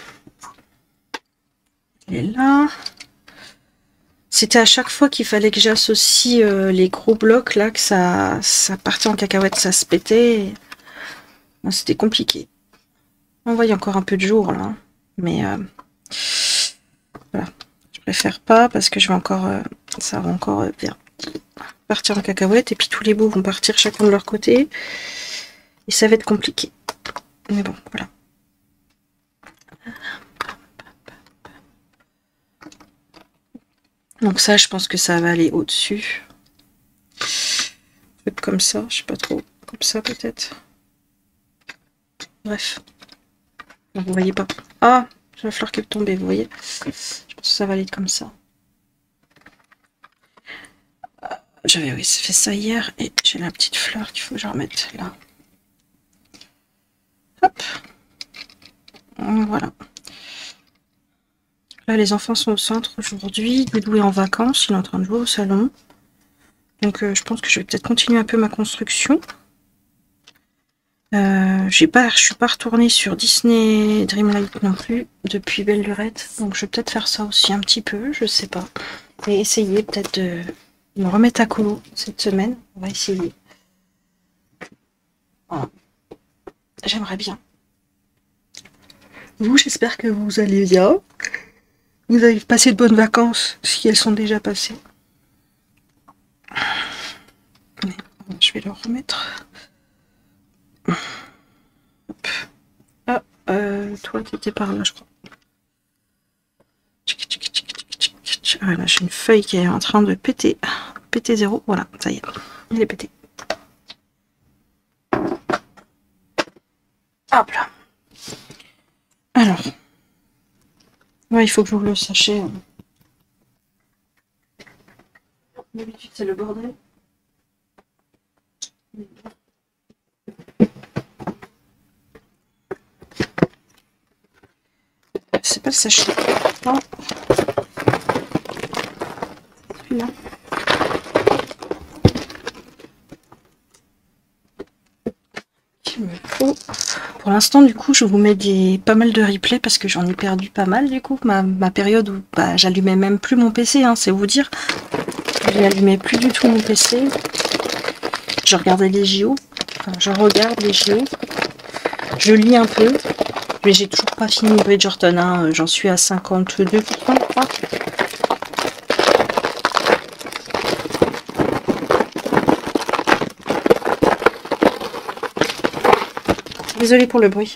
S1: Elle est là. C'était à chaque fois qu'il fallait que j'associe les gros blocs là, que ça partait en cacahuète, ça se pétait. Bon, c'était compliqué. On voit, il y a encore un peu de jour là. Mais voilà. Je préfère pas parce que je vais encore. Ça va encore bien partir en cacahuète et puis tous les bouts vont partir chacun de leur côté. Et ça va être compliqué. Mais bon, voilà. Donc ça, je pense que ça va aller au-dessus. Peut-être comme ça, je sais pas trop. Comme ça, peut-être. Bref. Donc, vous voyez pas. Ah, j'ai la fleur qui est tombée, vous voyez. Je pense que ça va aller comme ça. J'avais fait ça hier et j'ai la petite fleur qu'il faut que je remette là. Hop. Voilà. Là, les enfants sont au centre aujourd'hui. Doudou est en vacances, il est en train de jouer au salon. Donc je pense que je vais peut-être continuer un peu ma construction. Je suis pas retournée sur Disney Dreamlight non plus depuis Belle Lurette, donc je vais peut-être faire ça aussi un petit peu, je sais pas. Et essayer peut-être de me remettre à colo cette semaine. On va essayer. Voilà. J'aimerais bien. Vous, j'espère que vous allez bien. Vous avez passé de bonnes vacances, si elles sont déjà passées. Mais, je vais le remettre. Hop. Ah, toi, t'étais par là, je crois. Voilà, j'ai une feuille qui est en train de péter. Péter 0, voilà, ça y est. Il est pété. Hop là. Alors. Ouais, il faut que j'ouvre le sachet. D'habitude, c'est le bordel. C'est pas le sachet. Non. Celui-là. Qu'il me faut. Pour l'instant, du coup, je vous mets pas mal de replays parce que j'en ai perdu pas mal, du coup. Ma période où j'allumais même plus mon PC, hein, c'est vous dire. J'allumais plus du tout mon PC. Je regardais les JO. Enfin, je regarde les JO. Je lis un peu. Mais j'ai toujours pas fini Bridgerton, hein. J'en suis à 52%, je crois. Désolée pour le bruit.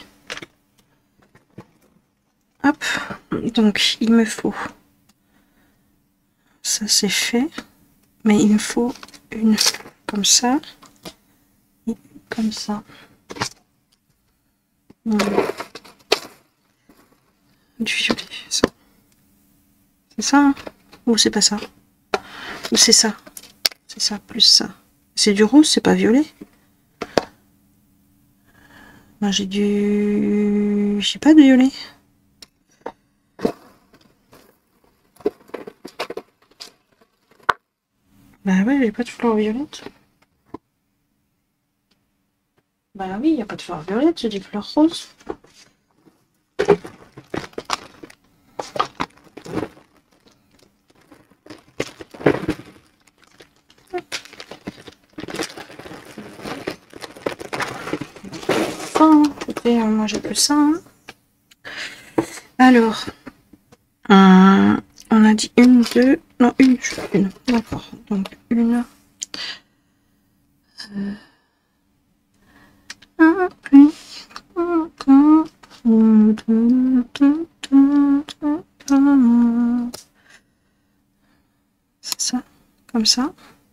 S1: Hop, donc il me faut, ça c'est fait, mais il me faut une comme ça, et comme ça. Du violet, ça. C'est ça, hein? Ou c'est pas ça? Ou c'est ça? C'est ça, plus ça. C'est du rose, c'est pas violet? Ben, j'ai pas de violet. Bah ouais, j'ai pas de fleur violette. Bah oui, il n'y a pas de fleur violette, j'ai des fleurs roses. Écoutez, moi j'ai plus ça. Hein. Alors, on a dit une, deux, non une, d'accord. Donc une. C'est ça, comme ça.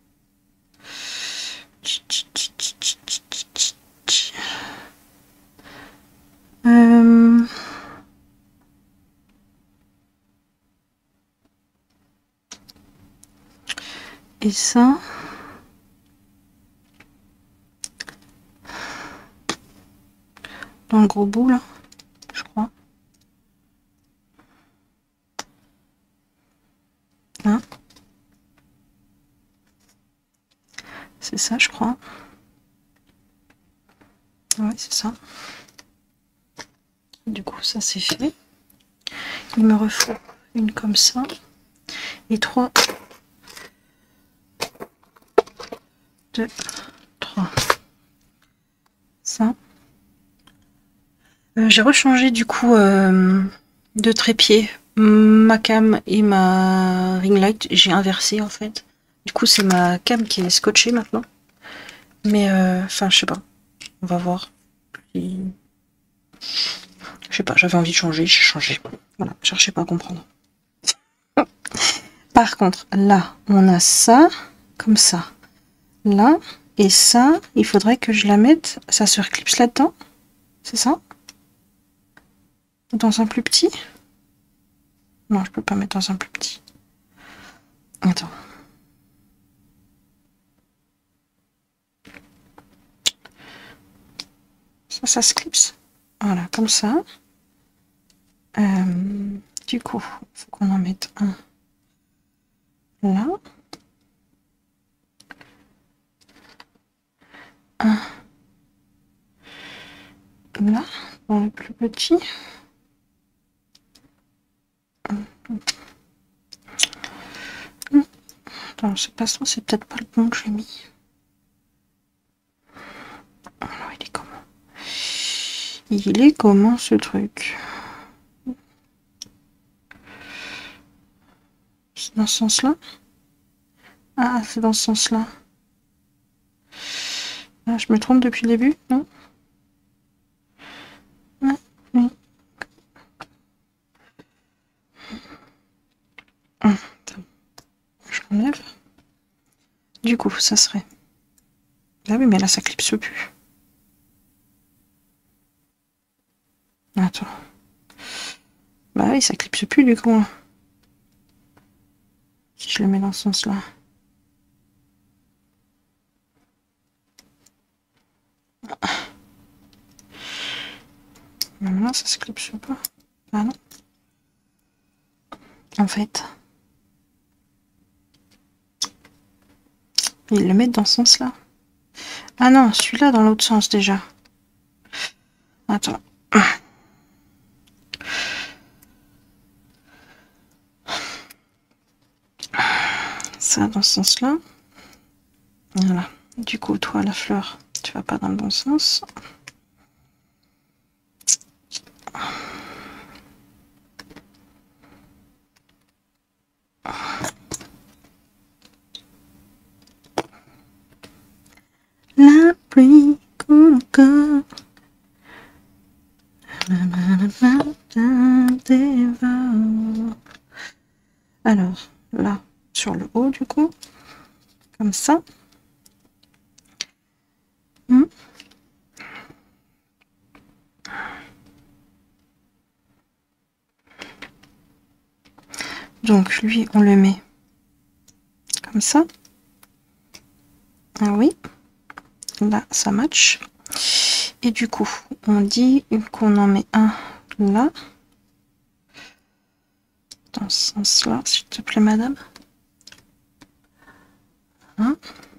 S1: Et ça. Dans le gros bout là, je crois. C'est ça, je crois. Ouais, c'est ça. Du coup, ça c'est fait. Il me refaut une comme ça. Et 3, 2, 3. Ça. J'ai rechangé du coup de trépied. Ma cam et ma ring light, j'ai inversé en fait. Du coup, c'est ma cam qui est scotchée maintenant. Mais enfin, je sais pas. On va voir. Je sais pas, j'avais envie de changer, j'ai changé. Voilà, cherchez pas à comprendre. Par contre, là, on a ça, comme ça. Là, et ça, il faudrait que je la mette. Ça se reclipse là-dedans. C'est ça? Dans un plus petit? Non, je peux pas mettre dans un plus petit. Attends. Ça se clipse. Voilà, comme ça. Du coup, il faut qu'on en mette un là. Un là, dans le plus petit. Attends, c'est pas ça, c'est peut-être pas le bon que j'ai mis. Alors, il est comment? Il est comment ce truc? C'est dans ce sens-là? Ah, c'est dans ce sens-là. Ah, je me trompe depuis le début, non? Ouais, oui. Attends. Je l'enlève. Du coup, ça serait... Ah oui, mais là, ça clipse plus. Attends. Bah oui, ça clipse plus du coup. Si je le mets dans ce sens-là. Maintenant, ça se clipse pas. Ah non. En fait, ils le mettent dans ce sens-là. Ah non, celui-là dans l'autre sens déjà. Attends. Ça dans ce sens-là. Voilà. Du coup, toi, la fleur, tu vas pas dans le bon sens. La pluie coule encore. Alors, là, sur le haut, du coup, comme ça. Donc, lui, on le met comme ça. Ah oui, là, ça match. Et du coup, on dit qu'on en met un là. Dans ce sens-là, s'il te plaît, madame. Hein,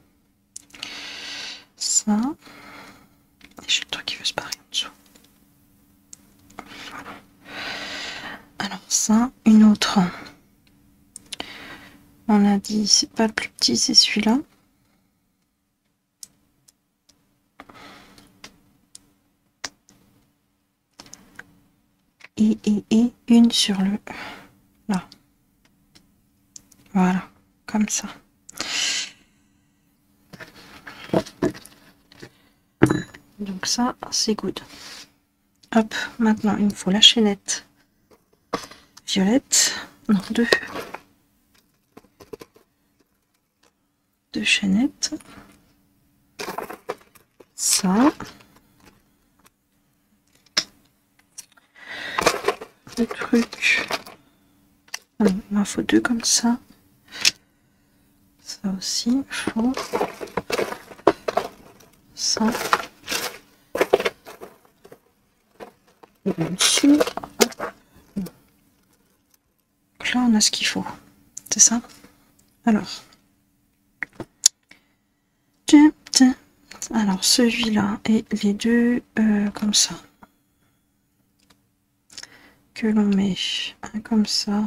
S1: ça. Et j'ai le truc qui veut se barrer en dessous. Alors ça, une autre. On a dit, c'est pas le plus petit, c'est celui-là. Et une sur le... là. Voilà, comme ça. Donc ça, c'est good. Hop, maintenant, il me faut la chaînette violette. Non, deux chaînettes. Ça. Le truc. Il m'en faut deux comme ça. Ça aussi, il faut. Ça. Et dessus. Donc là, on a ce qu'il faut. C'est ça? Alors. Jam, Alors celui-là et les deux comme ça. Que l'on met un comme ça,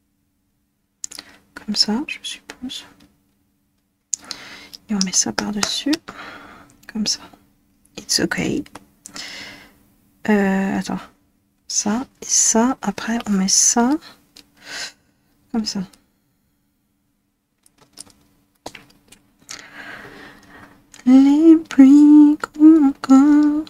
S1: je suppose. Et on met ça par-dessus, comme ça. It's okay. Attends. Ça et ça. Après, on met ça, comme ça. Les pluies encore.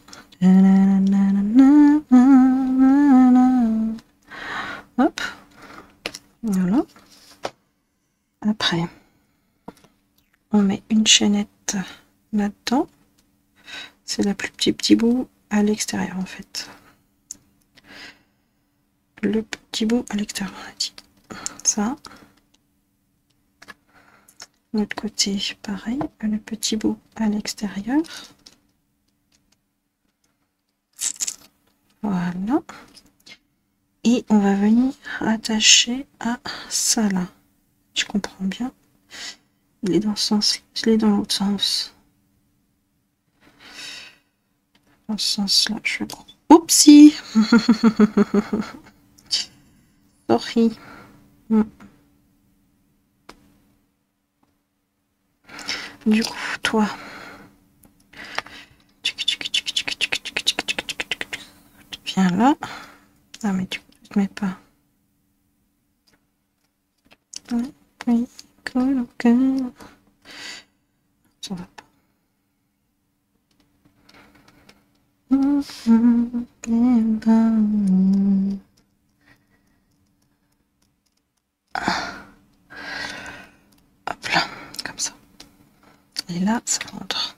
S1: Hop. Voilà. Après, on met une chaînette là-dedans. C'est le plus petit bout à l'extérieur en fait. Le petit bout à l'extérieur, on a dit. Ça. L'autre côté, pareil, le petit bout à l'extérieur. Voilà. Et on va venir attacher à ça là. Je comprends bien. Il est dans ce sens, je l'ai dans l'autre sens. Dans ce sens là, je vais prendre. Oupsie. Sorry. Du coup, toi. Tu viens là. Ah mais tu ne te mets pas. Oui, cool, ok. Ça va pas. Hop là, comme ça. Et là, ça rentre.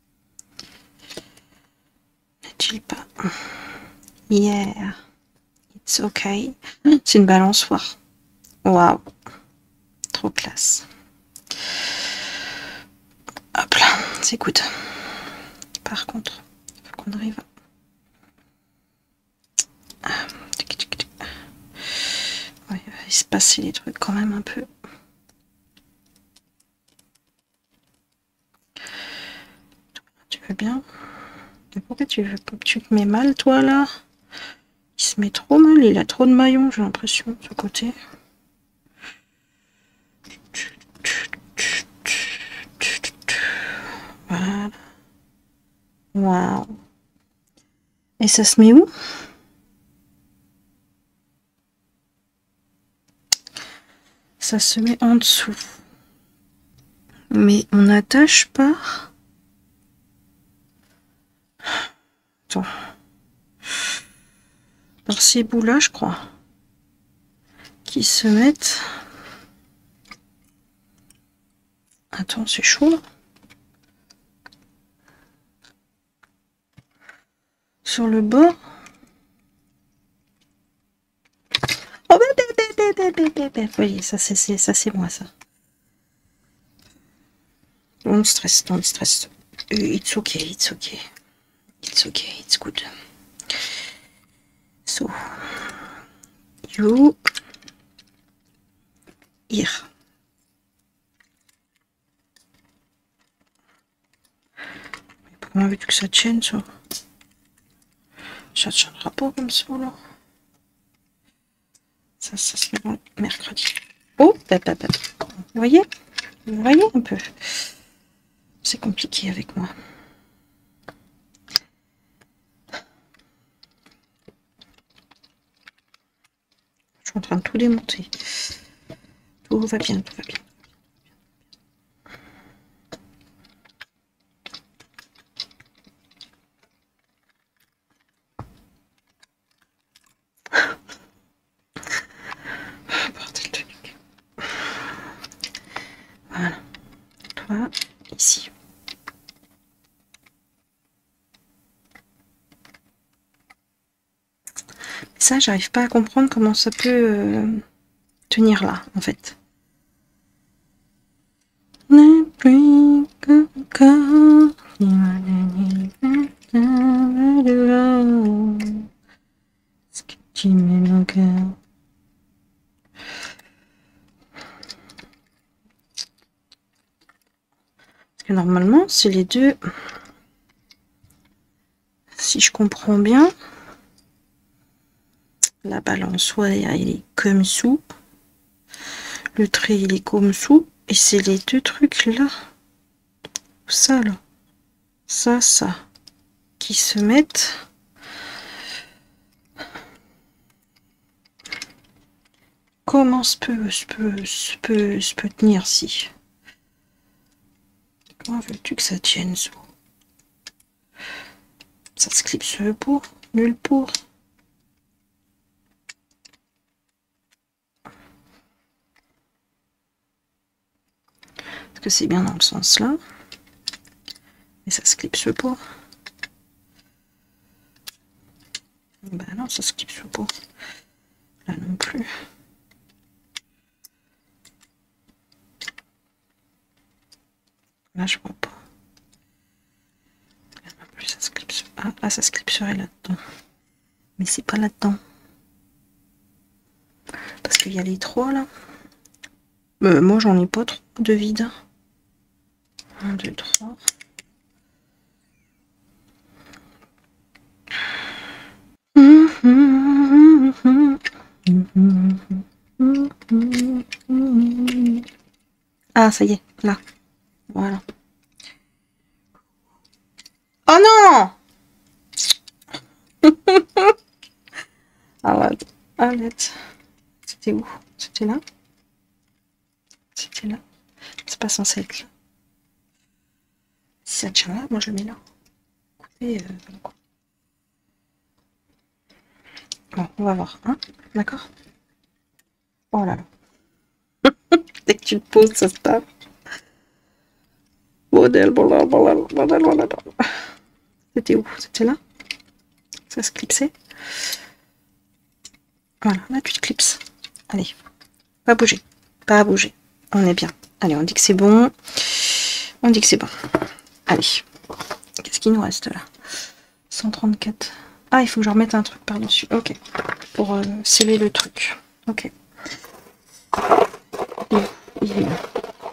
S1: N'est-il pas? Yeah, it's okay. C'est une balançoire. Waouh, trop classe. Hop là, c'est good. Par contre, il faut qu'on arrive. Ouais, il va se passer les trucs quand même un peu. Tu veux bien? Mais pourquoi tu te mets mal, toi, là? Il se met trop mal, il a trop de maillons, j'ai l'impression, de ce côté. Voilà. Waouh. Et ça se met où? Ça se met en dessous. Mais on n'attache pas. Attends. Par ces bouts-là, je crois. Qui se mettent. Attends, c'est chaud là. Sur le bord. Oh, vous voyez, ça c'est moi ça. Don't stress, don't stress. It's okay, it's okay. It's okay, it's good. So, you here. Mais pourquoi on veut que ça tienne ça? Ça tiendra pas comme ça là. Ça se met dans le mercredi. Oh, vous voyez? Vous voyez un peu? C'est compliqué avec moi. Je suis en train de tout démonter. Tout va bien, tout va bien. Bordel de nuque. Voilà. Toi, ici. Ça, j'arrive pas à comprendre comment ça peut tenir là, en fait. Ce que tu mets mon cœur. Parce que normalement, c'est les deux. je comprends bien, la balançoire, il est comme sous. Le trait, il est comme sous. Et c'est les deux trucs là. Ça, là. Ça. Qui se mettent. Comment se peut tenir si? Comment veux-tu que ça tienne, ça? Ça se clipse pour, nul pour. Parce que c'est bien dans le sens là. Et ça se clipse pas. Bah non, ça se clipse pas. Là non plus. Là je vois pas. Là non plus ça se clipse. Ah là ça se clipserait là-dedans. Mais c'est pas là-dedans. Parce qu'il y a les trois là. Moi j'en ai pas trop de vide. 1, 2, 3. Ah ça y est, là. Voilà. Oh non! Arrête. C'était où? C'était là? C'était là? C'est pas censé être là. Si ça tient là, moi je le mets là. Écoutez, bon, on va voir, hein? D'accord? Oh là là. Dès que tu te poses, ça se tape. Modèle. C'était où? C'était là? Ça se clipsait? Voilà, là tu te clipses. Allez, pas bouger. Pas bouger. On est bien. Allez, on dit que c'est bon. On dit que c'est bon. Allez. Qu'est-ce qu'il nous reste là? 134. Ah, il faut que je remette un truc par-dessus. Ok. Pour sceller le truc. Ok. Il est là.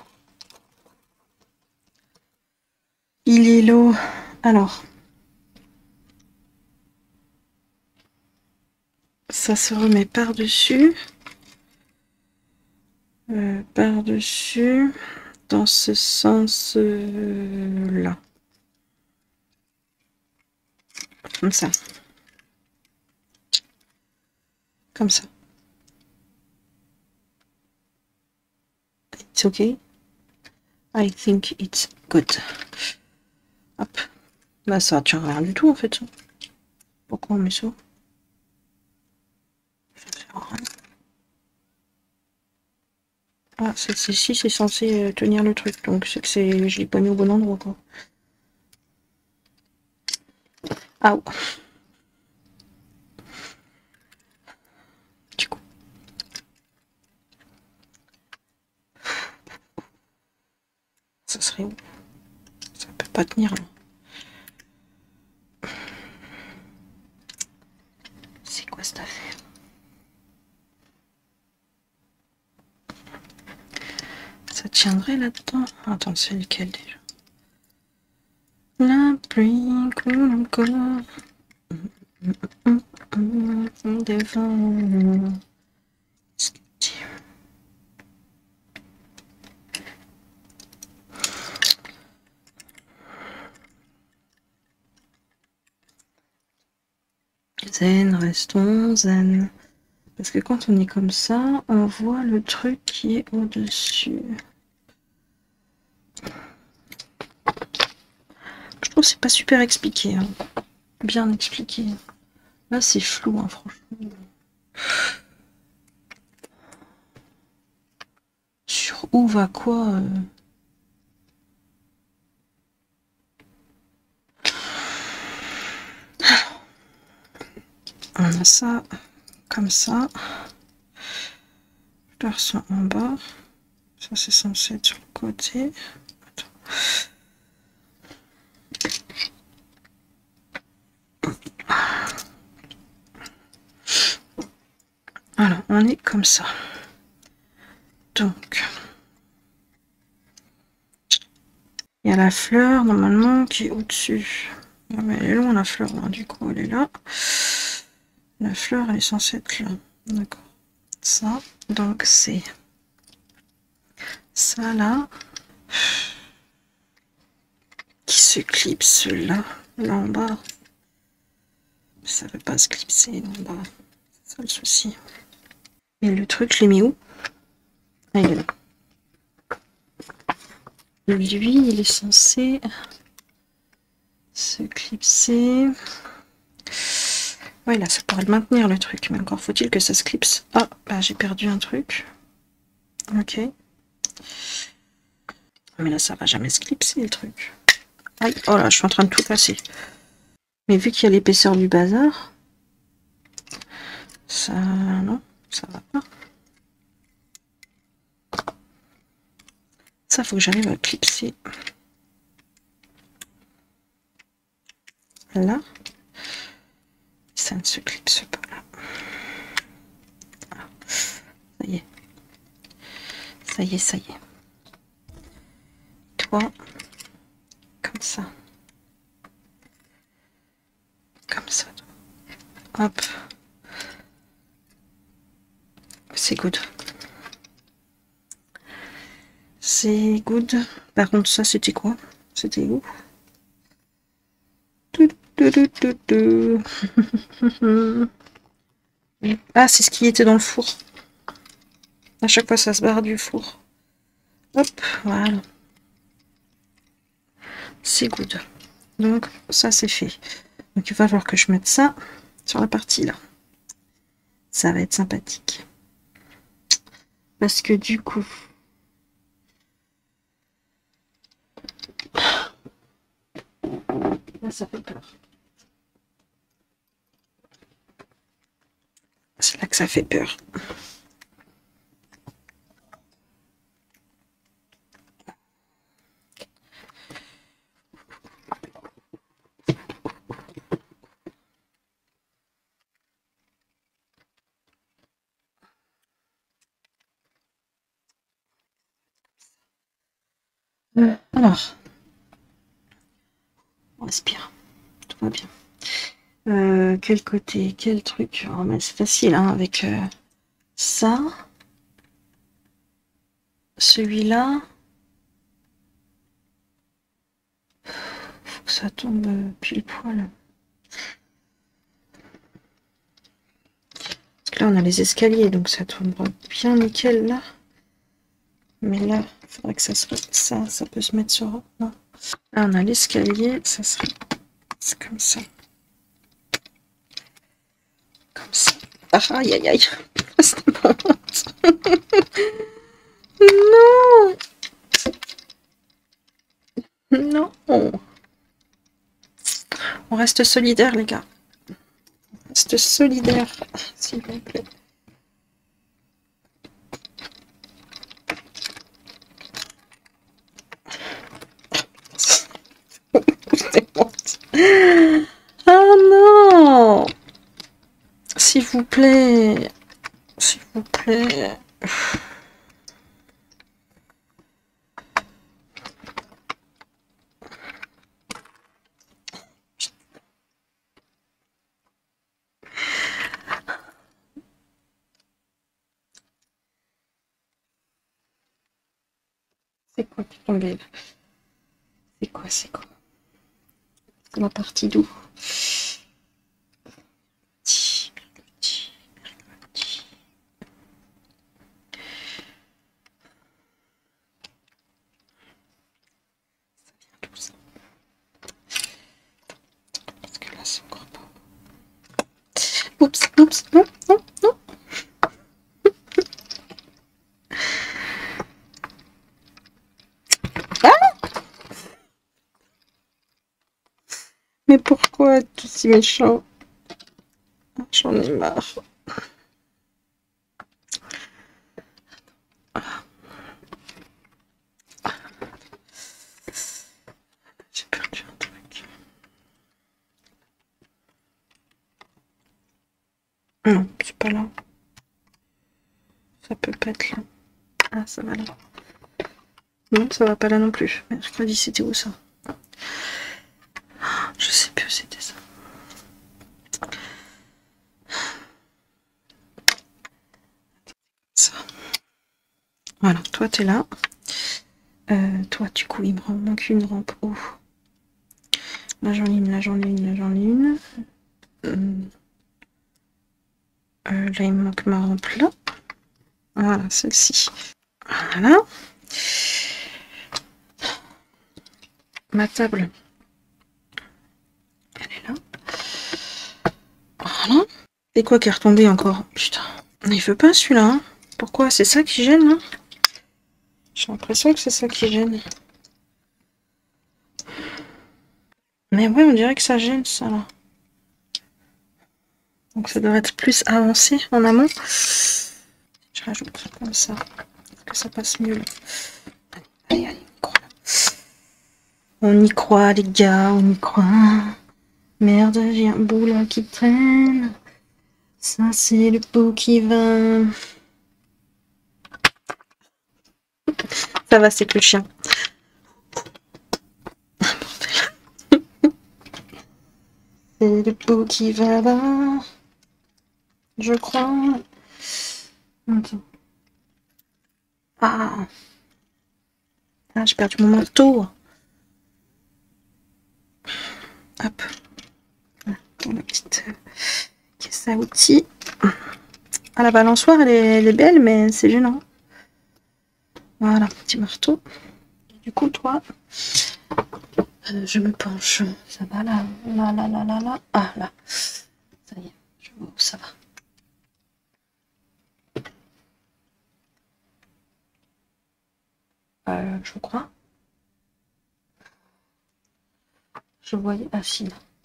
S1: Il est là. Alors. Ça se remet par-dessus. Par-dessus. Dans ce sens-là. Comme ça. Comme ça. It's okay. I think it's good. Hop. Bah ça tient rien du tout en fait. Pourquoi on met ça? Ça sert à rien. Ah, celle-ci c'est censé tenir le truc, donc c'est que je l'ai pas mis au bon endroit quoi. Ah ouais. Du coup. Ça serait où? Ça peut pas tenir là. C'est quoi cette affaire? Ça tiendrait là-dedans? Attends, c'est lequel déjà? La pluie coule encore devant. Zen, restons zen. Parce que quand on est comme ça, on voit le truc qui est au-dessus. Je trouve que c'est pas super expliqué. Hein. Bien expliqué. Là, c'est flou, hein, franchement. Sur où va quoi On a ça, comme ça. Je perçois en bas. Ça, c'est censé être sur le côté. Attends. Voilà, on est comme ça. Donc, il y a la fleur, normalement, qui est au-dessus. Ah, mais elle est loin la fleur, hein. Du coup elle est là. La fleur elle est censée être là. D'accord. Ça, donc c'est ça là. Qui se clipse là. Là en bas. Ça veut pas se clipser là en bas. C'est ça le souci. Et le truc, je l'ai mis où? Ah, il est là. Lui, il est censé se clipser. Ouais, là, ça pourrait le maintenir, le truc. Mais encore faut-il que ça se clipse. Ah, bah, j'ai perdu un truc. Ok. Mais là, ça va jamais se clipser, le truc. Aïe, oh là, je suis en train de tout casser. Mais vu qu'il y a l'épaisseur du bazar, ça... non, ça va pas. Ça, faut que j'arrive à le clipser. Là. Ça ne se clipse pas, là. Ah, ça y est. Ça y est, ça y est. Toi, comme ça. Comme ça. Hop. C'est good. C'est good. Par contre, ça, c'était quoi? C'était où? Ah, c'est ce qui était dans le four. À chaque fois, ça se barre du four. Hop, voilà. C'est good. Donc, ça, c'est fait. Donc, il va falloir que je mette ça sur la partie là. Ça va être sympathique. Parce que du coup... Là, ça fait peur. C'est là que ça fait peur. Alors, on respire. Tout va bien. Quel côté, quel truc? Oh, mais c'est facile, hein, avec ça. Celui-là. Faut que ça tombe pile poil. Parce que là, on a les escaliers, donc ça tombera bien nickel là. Mais là, il faudrait que ça soit ça. Ça peut se mettre sur... Non. Là, on a l'escalier. Ça serait... C'est comme ça. Comme ça. Ah, aïe, aïe, aïe. Non. Non. On reste solidaires, les gars. On reste solidaires, s'il vous plaît. Ah non. S'il vous plaît. S'il vous plaît. C'est quoi qui tombait? C'est quoi, c'est quoi? C'est la partie d'où? Oups, oups, non, non, non. Ah! Mais pourquoi être si méchant? J'en ai marre. J'ai perdu un truc. Non, c'est pas là. Ça peut pas être là. Ah, ça va là. Non, ça va pas là non plus. Mercredi, c'était où ça? Je sais plus où Voilà, toi t'es là. Toi, du coup, il me manque une rampe haut. Là, j'enligne, là, j'enligne, là, j'enligne. Là, il me manque ma rampe là. Voilà, celle-ci. Voilà. Ma table. Elle est là. Voilà. Et quoi qui est retombé encore? Putain. Il veut pas celui-là. Hein. Pourquoi? C'est ça qui gêne, hein? J'ai l'impression que c'est ça qui gêne. Mais ouais, on dirait que ça gêne, ça, là. Donc ça devrait être plus avancé en amont. Je rajoute comme ça. Est-ce que ça passe mieux, là? Allez, allez, on y croit. On y croit, les gars, on y croit. Merde, j'ai un bout là qui traîne. Ça, c'est le bout qui va. Ça va, c'est que le chien. C'est le bout qui va là. Je crois. Attends. Ah. Ah, j'ai perdu mon marteau. Hop. Dans la petite caisse à outils. Ah, la balançoire, elle est belle, mais c'est gênant. Voilà, petit marteau. Du coup, toi, je me penche. Ça va là, là, là, là, là, là. Ah, là. Ça y est, je vois où ça va. Je crois. Je voyais. Ah, si.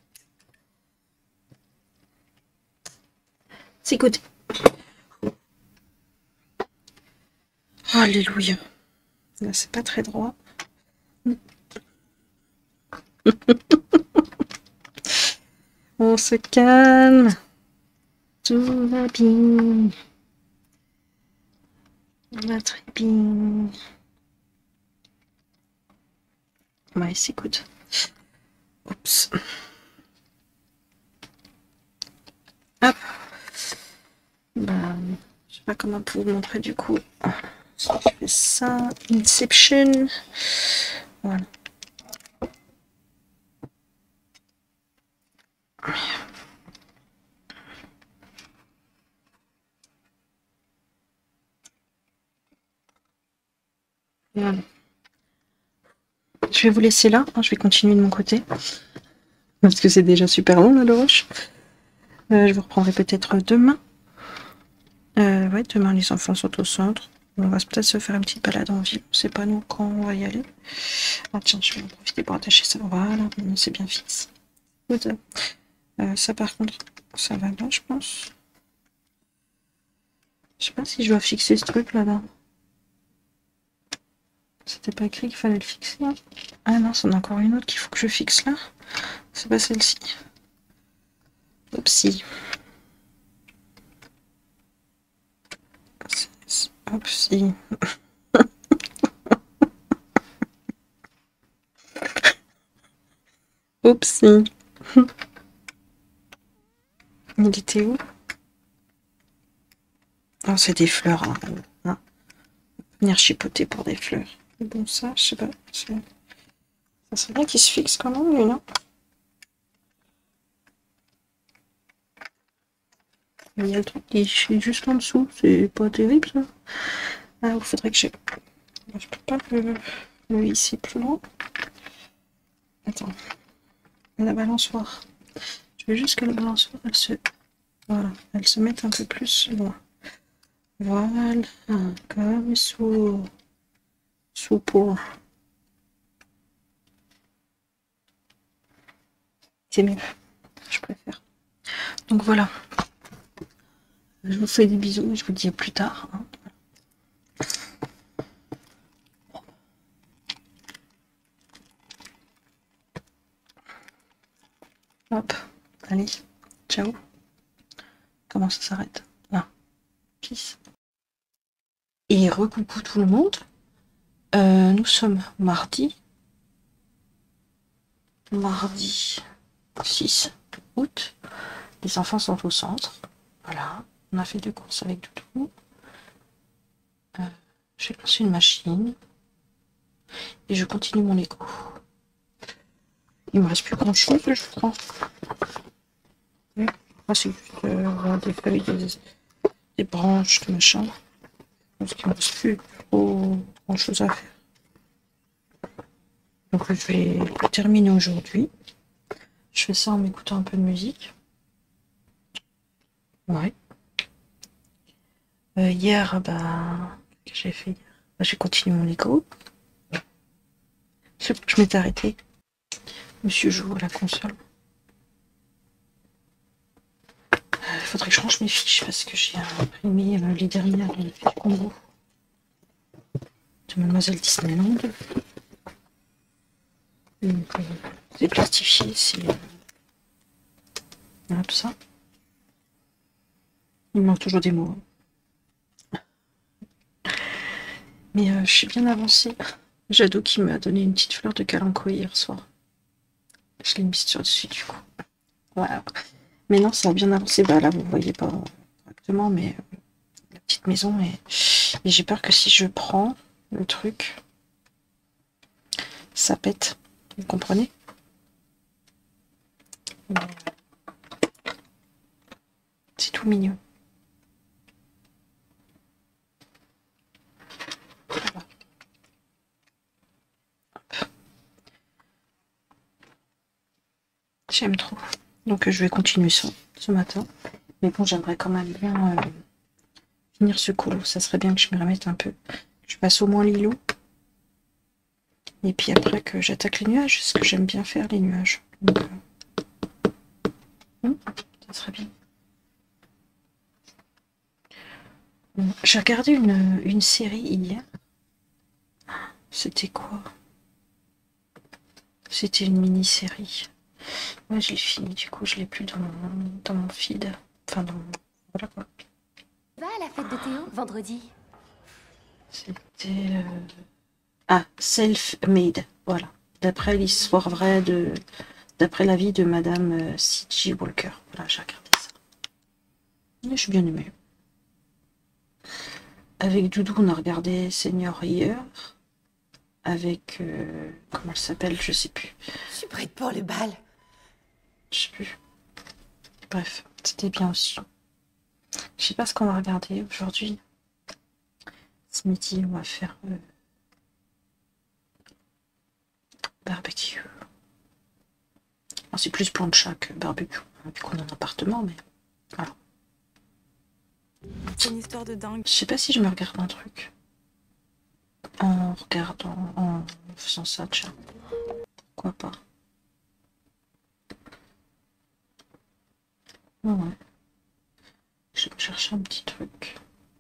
S1: C'est côté. Alléluia. Là, c'est pas très droit. On se calme. Tout va bien. Tout va très bien. Ouais, c'est good. Oups. Hop. Bah, je sais pas comment vous montrer du coup. Je fais ça. Inception. Voilà. Voilà. Je vais vous laisser là. Je vais continuer de mon côté. Parce que c'est déjà super long là, le rush. Je vous reprendrai peut-être demain. Ouais, demain les enfants sont au centre. On va peut-être se faire une petite balade en ville. On sait pas nous quand on va y aller. Ah tiens, je vais en profiter pour attacher ça. Voilà, c'est bien fixe. Good. Ça par contre, ça va là, je pense. Je sais pas si je dois fixer ce truc là-bas. C'était pas écrit qu'il fallait le fixer. Hein. Ah non, c'en a encore une autre qu'il faut que je fixe là. C'est pas celle-ci. Oupsie. Oupsie. Oupsie. Il était où? Oh, c'est des fleurs. Hein. Hein. Venir chipoter pour des fleurs. Mais bon, ça, je sais pas. Ça serait bien qu'il se fixe quand même, lui, non? Il y a le truc qui est juste en dessous. C'est pas terrible, ça. Ah, il faudrait que je... Je peux pas le hisser plus loin. Attends. La balançoire. Je veux juste que la balançoire, elle se... Voilà. Elle se mette un peu plus loin. Voilà. Comme sous pour. C'est mieux. Je préfère. Donc voilà. Je vous fais des bisous et je vous dis à plus tard. Hein. Hop. Allez. Ciao. Comment ça s'arrête? Là. Kiss. Et recoucou tout le monde. Nous sommes mardi 6 août. Les enfants sont au centre. Voilà. On a fait 2 courses avec Doudou. Je vais lancer une machine. Et je continue mon Lego. Il me reste plus grand chose, je crois. C'est juste des feuilles, des branches, des machins. Parce qu'il me reste plus trop grand chose à faire. Donc je vais terminer aujourd'hui. Je fais ça en m'écoutant un peu de musique. Ouais. Hier, bah, qu'est-ce que j'ai fait hier? Bah, j'ai continué mon Lego. Je m'étais arrêtée. Monsieur joue à la console. Il faudrait que je range mes fiches parce que j'ai imprimé les dernières fiches combo de Mademoiselle Disneyland. Donc, c'est plastifié, c'est voilà, tout ça. Il me manque toujours des mots. Mais je suis bien avancée. Jadot qui m'a donné une petite fleur de calanco hier soir. Je l'ai mise sur dessus du coup. Voilà. Mais non, ça a bien avancé. Bah là, vous voyez pas correctement, mais la petite maison. Et j'ai peur que si je prends le truc, ça pète. Vous comprenez? C'est tout mignon. Voilà. J'aime trop. Donc je vais continuer ça ce matin. Mais bon, j'aimerais quand même bien finir ce colo. Ça serait bien que je me remette un peu. Je passe au moins Lilo. Et puis après que j'attaque les nuages, parce que j'aime bien faire les nuages. Donc, ça serait bien. J'ai regardé une série hier. C'était quoi? C'était une mini-série. Ouais, je l'ai fini, du coup je l'ai plus dans mon feed. Enfin, dans mon... Voilà quoi.
S2: Va à la fête de Théo, vendredi.
S1: C'était... Ah, Self-Made, voilà. D'après l'histoire vraie de... D'après la vie de Madame C.J. Walker. Voilà, j'ai regardé ça. Mais j'ai bien aimé. Avec Doudou, on a regardé Seigneur Year. Avec... comment elle s'appelle? Je sais plus.
S2: Je suis prête pour le bal.
S1: Je sais plus. Bref, c'était bien aussi. Je sais pas ce qu'on va regarder aujourd'hui. Ce midi, on va faire barbecue. C'est plus plancha que barbecue, vu qu'on a un appartement, mais voilà.
S3: C'est une histoire de dingue.
S1: Je sais pas si je me regarde un truc. En regardant, en faisant ça, tiens. Pourquoi pas? Ouais. Je vais chercher un petit truc.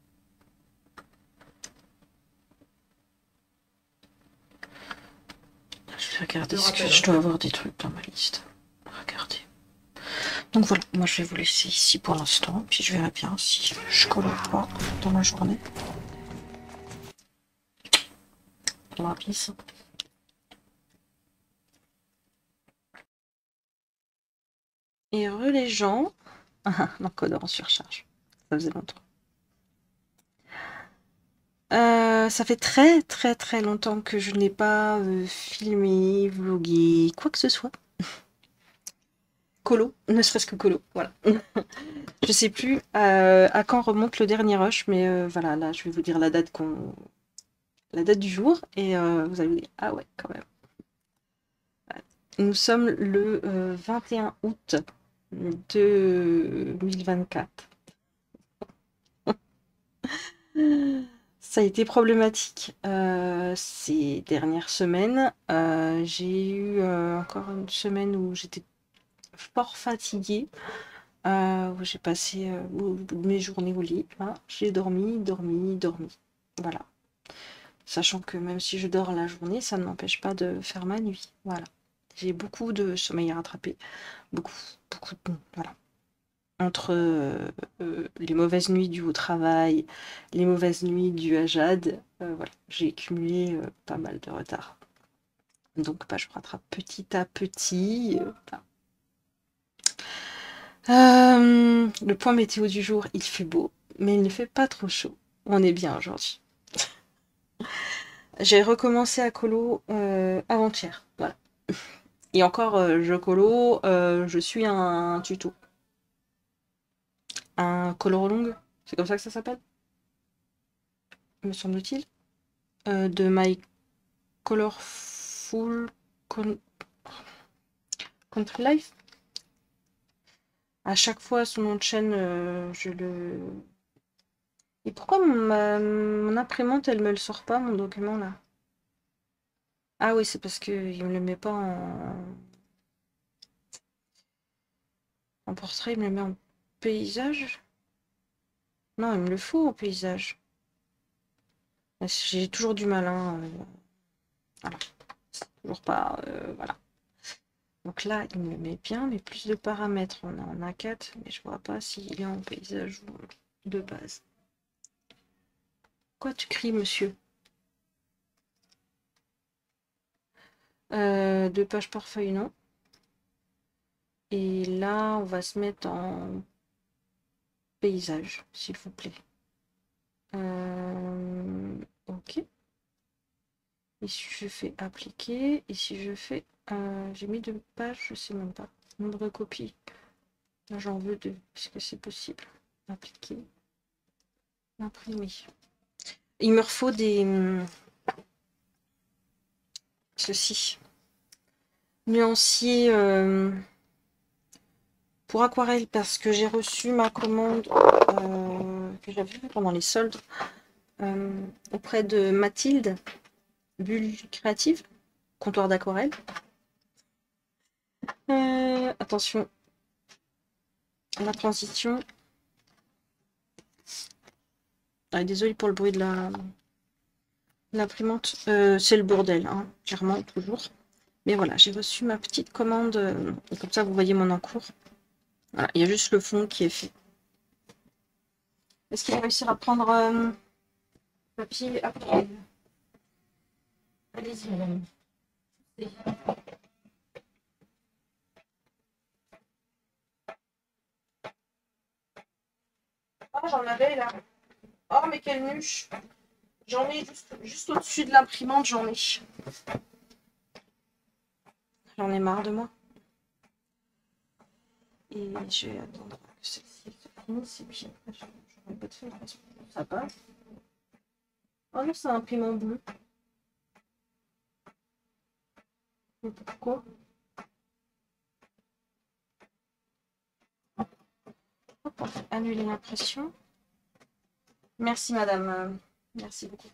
S1: Je vais regarder ce que je dois avoir des trucs dans ma liste. Regardez. Donc voilà, moi je vais vous laisser ici pour l'instant, puis je verrai bien si je colle ou pas dans la journée. La bise. Et heureux les gens. L'encodeur en surcharge. Ça faisait longtemps. Ça fait très très très longtemps que je n'ai pas filmé, vlogué, quoi que ce soit. Colo, ne serait-ce que colo, voilà. Je sais plus à quand remonte le dernier rush, mais voilà, là je vais vous dire la date du jour et vous allez vous dire ah ouais quand même. Nous sommes le 21 août 2024. Ça a été problématique ces dernières semaines. J'ai eu encore une semaine où j'étais fort fatiguée, où j'ai passé mes journées au lit. Hein. J'ai dormi. Voilà. Sachant que même si je dors la journée, ça ne m'empêche pas de faire ma nuit. Voilà. J'ai beaucoup de sommeil à rattraper. Beaucoup de... Voilà. Entre les mauvaises nuits dues au travail, les mauvaises nuits dues à Jade, voilà, j'ai accumulé pas mal de retard. Donc bah, je rattrape petit à petit. Le point météo du jour, il fait beau, mais il ne fait pas trop chaud. On est bien aujourd'hui. J'ai recommencé à colo avant-hier. Voilà. Et encore, je colo, je suis un tuto. Un colorolong, c'est comme ça que ça s'appelle, me semble-t-il. De My Colorful Country Life. À chaque fois, son nom de chaîne, je le... Et pourquoi mon imprimante, elle me le sort pas, mon document, là? Ah oui, c'est parce qu'il me le met pas en portrait, il me le met en paysage. Non, il me le faut en paysage. J'ai toujours du mal, hein. Voilà. Toujours pas... voilà. Donc là, il me met bien, mais plus de paramètres. On en a 4, mais je vois pas s'il est en paysage ou de base. Quoi tu cries, monsieur? 2 pages par feuille, non. Et là, on va se mettre en paysage, s'il vous plaît. Ok. Et si je fais appliquer, et si je fais... j'ai mis 2 pages, je sais même pas. Nombre de copies. Là, j'en veux 2. Est-ce que c'est possible? Appliquer. Imprimer. Il me faut des... ceci. Nuancier pour aquarelle, parce que j'ai reçu ma commande que j'avais fait pendant les soldes auprès de Mathilde, Bulle Créative, comptoir d'aquarelle. Attention, la transition. Ah, désolée pour le bruit de l'imprimante. C'est le bordel, hein, clairement, toujours. Mais voilà, j'ai reçu ma petite commande. Et comme ça, vous voyez mon encours. Voilà, il y a juste le fond qui est fait. Est-ce qu'il va réussir à prendre papier après? Allez-y, madame. Oh, j'en avais là. Oh, mais quelle nuche. J'en ai juste au-dessus de l'imprimante, j'en ai. J'en ai marre de moi. Et je vais attendre que celle-ci se finisse. Et puis après, j'aurai pas de feuille. Ça passe. Oh non, c'est un imprimant bleu. Mais pourquoi? Hop, on fait annuler l'impression. Merci, madame. Merci beaucoup.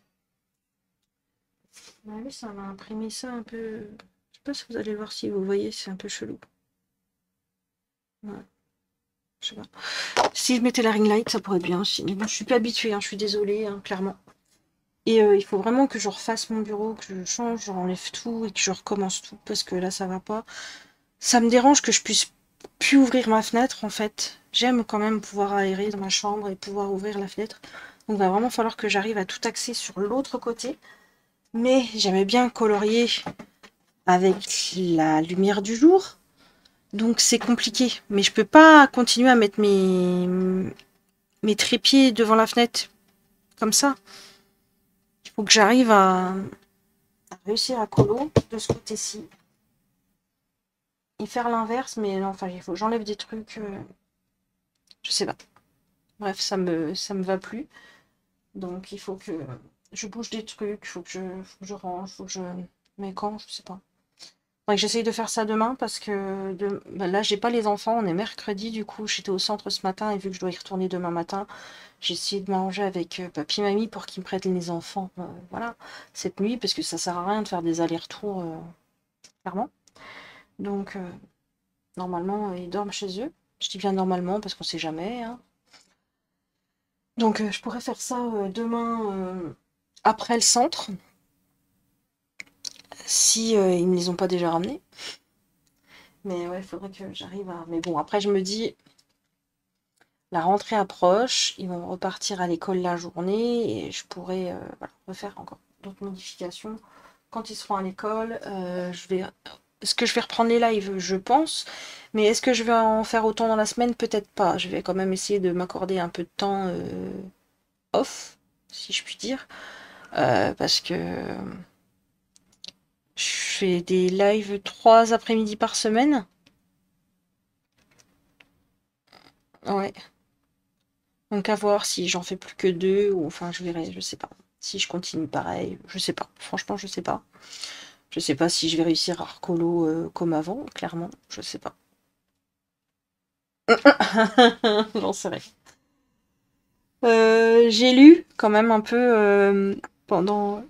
S1: Bah oui, ça m'a imprimé ça un peu... Je sais pas si vous allez voir, si vous voyez, c'est un peu chelou. Ouais. Je sais pas. Si je mettais la ring light, ça pourrait être bien aussi. Mais bon, je suis pas habituée, hein, je suis désolée, hein, clairement. Et il faut vraiment que je refasse mon bureau, que je change, j'enlève tout et que je recommence tout, parce que là, ça va pas. Ça me dérange que je puisse plus ouvrir ma fenêtre, en fait. J'aime quand même pouvoir aérer dans ma chambre et pouvoir ouvrir la fenêtre. Donc, il va vraiment falloir que j'arrive à tout axer sur l'autre côté. Mais j'aimais bien colorier avec la lumière du jour. Donc, c'est compliqué. Mais je peux pas continuer à mettre mes trépieds devant la fenêtre comme ça. Il faut que j'arrive à réussir à colo de ce côté-ci. Et faire l'inverse, mais non, enfin, il faut que j'enlève des trucs. Je sais pas. Bref, ça me va plus. Donc, il faut que je bouge des trucs, faut que je range, faut que je... Mais quand, je sais pas. Faudrait que j'essaye de faire ça demain parce que bah là, j'ai pas les enfants, on est mercredi, du coup, j'étais au centre ce matin et vu que je dois y retourner demain matin, j'ai essayé de m'arranger avec papy, mamie pour qu'ils me prêtent les enfants, voilà, cette nuit, parce que ça sert à rien de faire des allers-retours, clairement. Donc, normalement, ils dorment chez eux. Je dis bien normalement parce qu'on sait jamais, hein. Donc, je pourrais faire ça demain après le centre, si ils me les ont pas déjà ramenés. Mais ouais, il faudrait que j'arrive à... Mais bon, après, je me dis, la rentrée approche, ils vont repartir à l'école la journée et je pourrais voilà, refaire encore d'autres modifications. Quand ils seront à l'école, est-ce que je vais reprendre les lives? Je pense. Mais est-ce que je vais en faire autant dans la semaine? Peut-être pas. Je vais quand même essayer de m'accorder un peu de temps off, si je puis dire, Parce que je fais des lives 3 après-midi par semaine. Ouais. Donc à voir si j'en fais plus que 2 ou enfin je verrai, je sais pas. Si je continue pareil, je sais pas. Franchement, je sais pas. Je sais pas si je vais réussir à recolo comme avant, clairement, je sais pas. J'en sais rien. J'ai lu quand même un peu pendant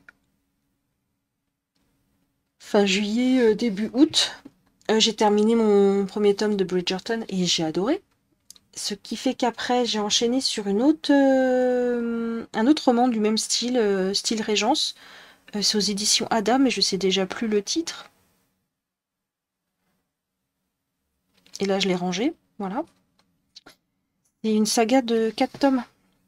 S1: fin juillet, début août. J'ai terminé mon premier tome de Bridgerton et j'ai adoré. Ce qui fait qu'après, j'ai enchaîné sur un autre roman du même style, style Régence. C'est aux éditions Ada, mais je sais déjà plus le titre. Et là, je l'ai rangé. Voilà. C'est une saga de 4 tomes.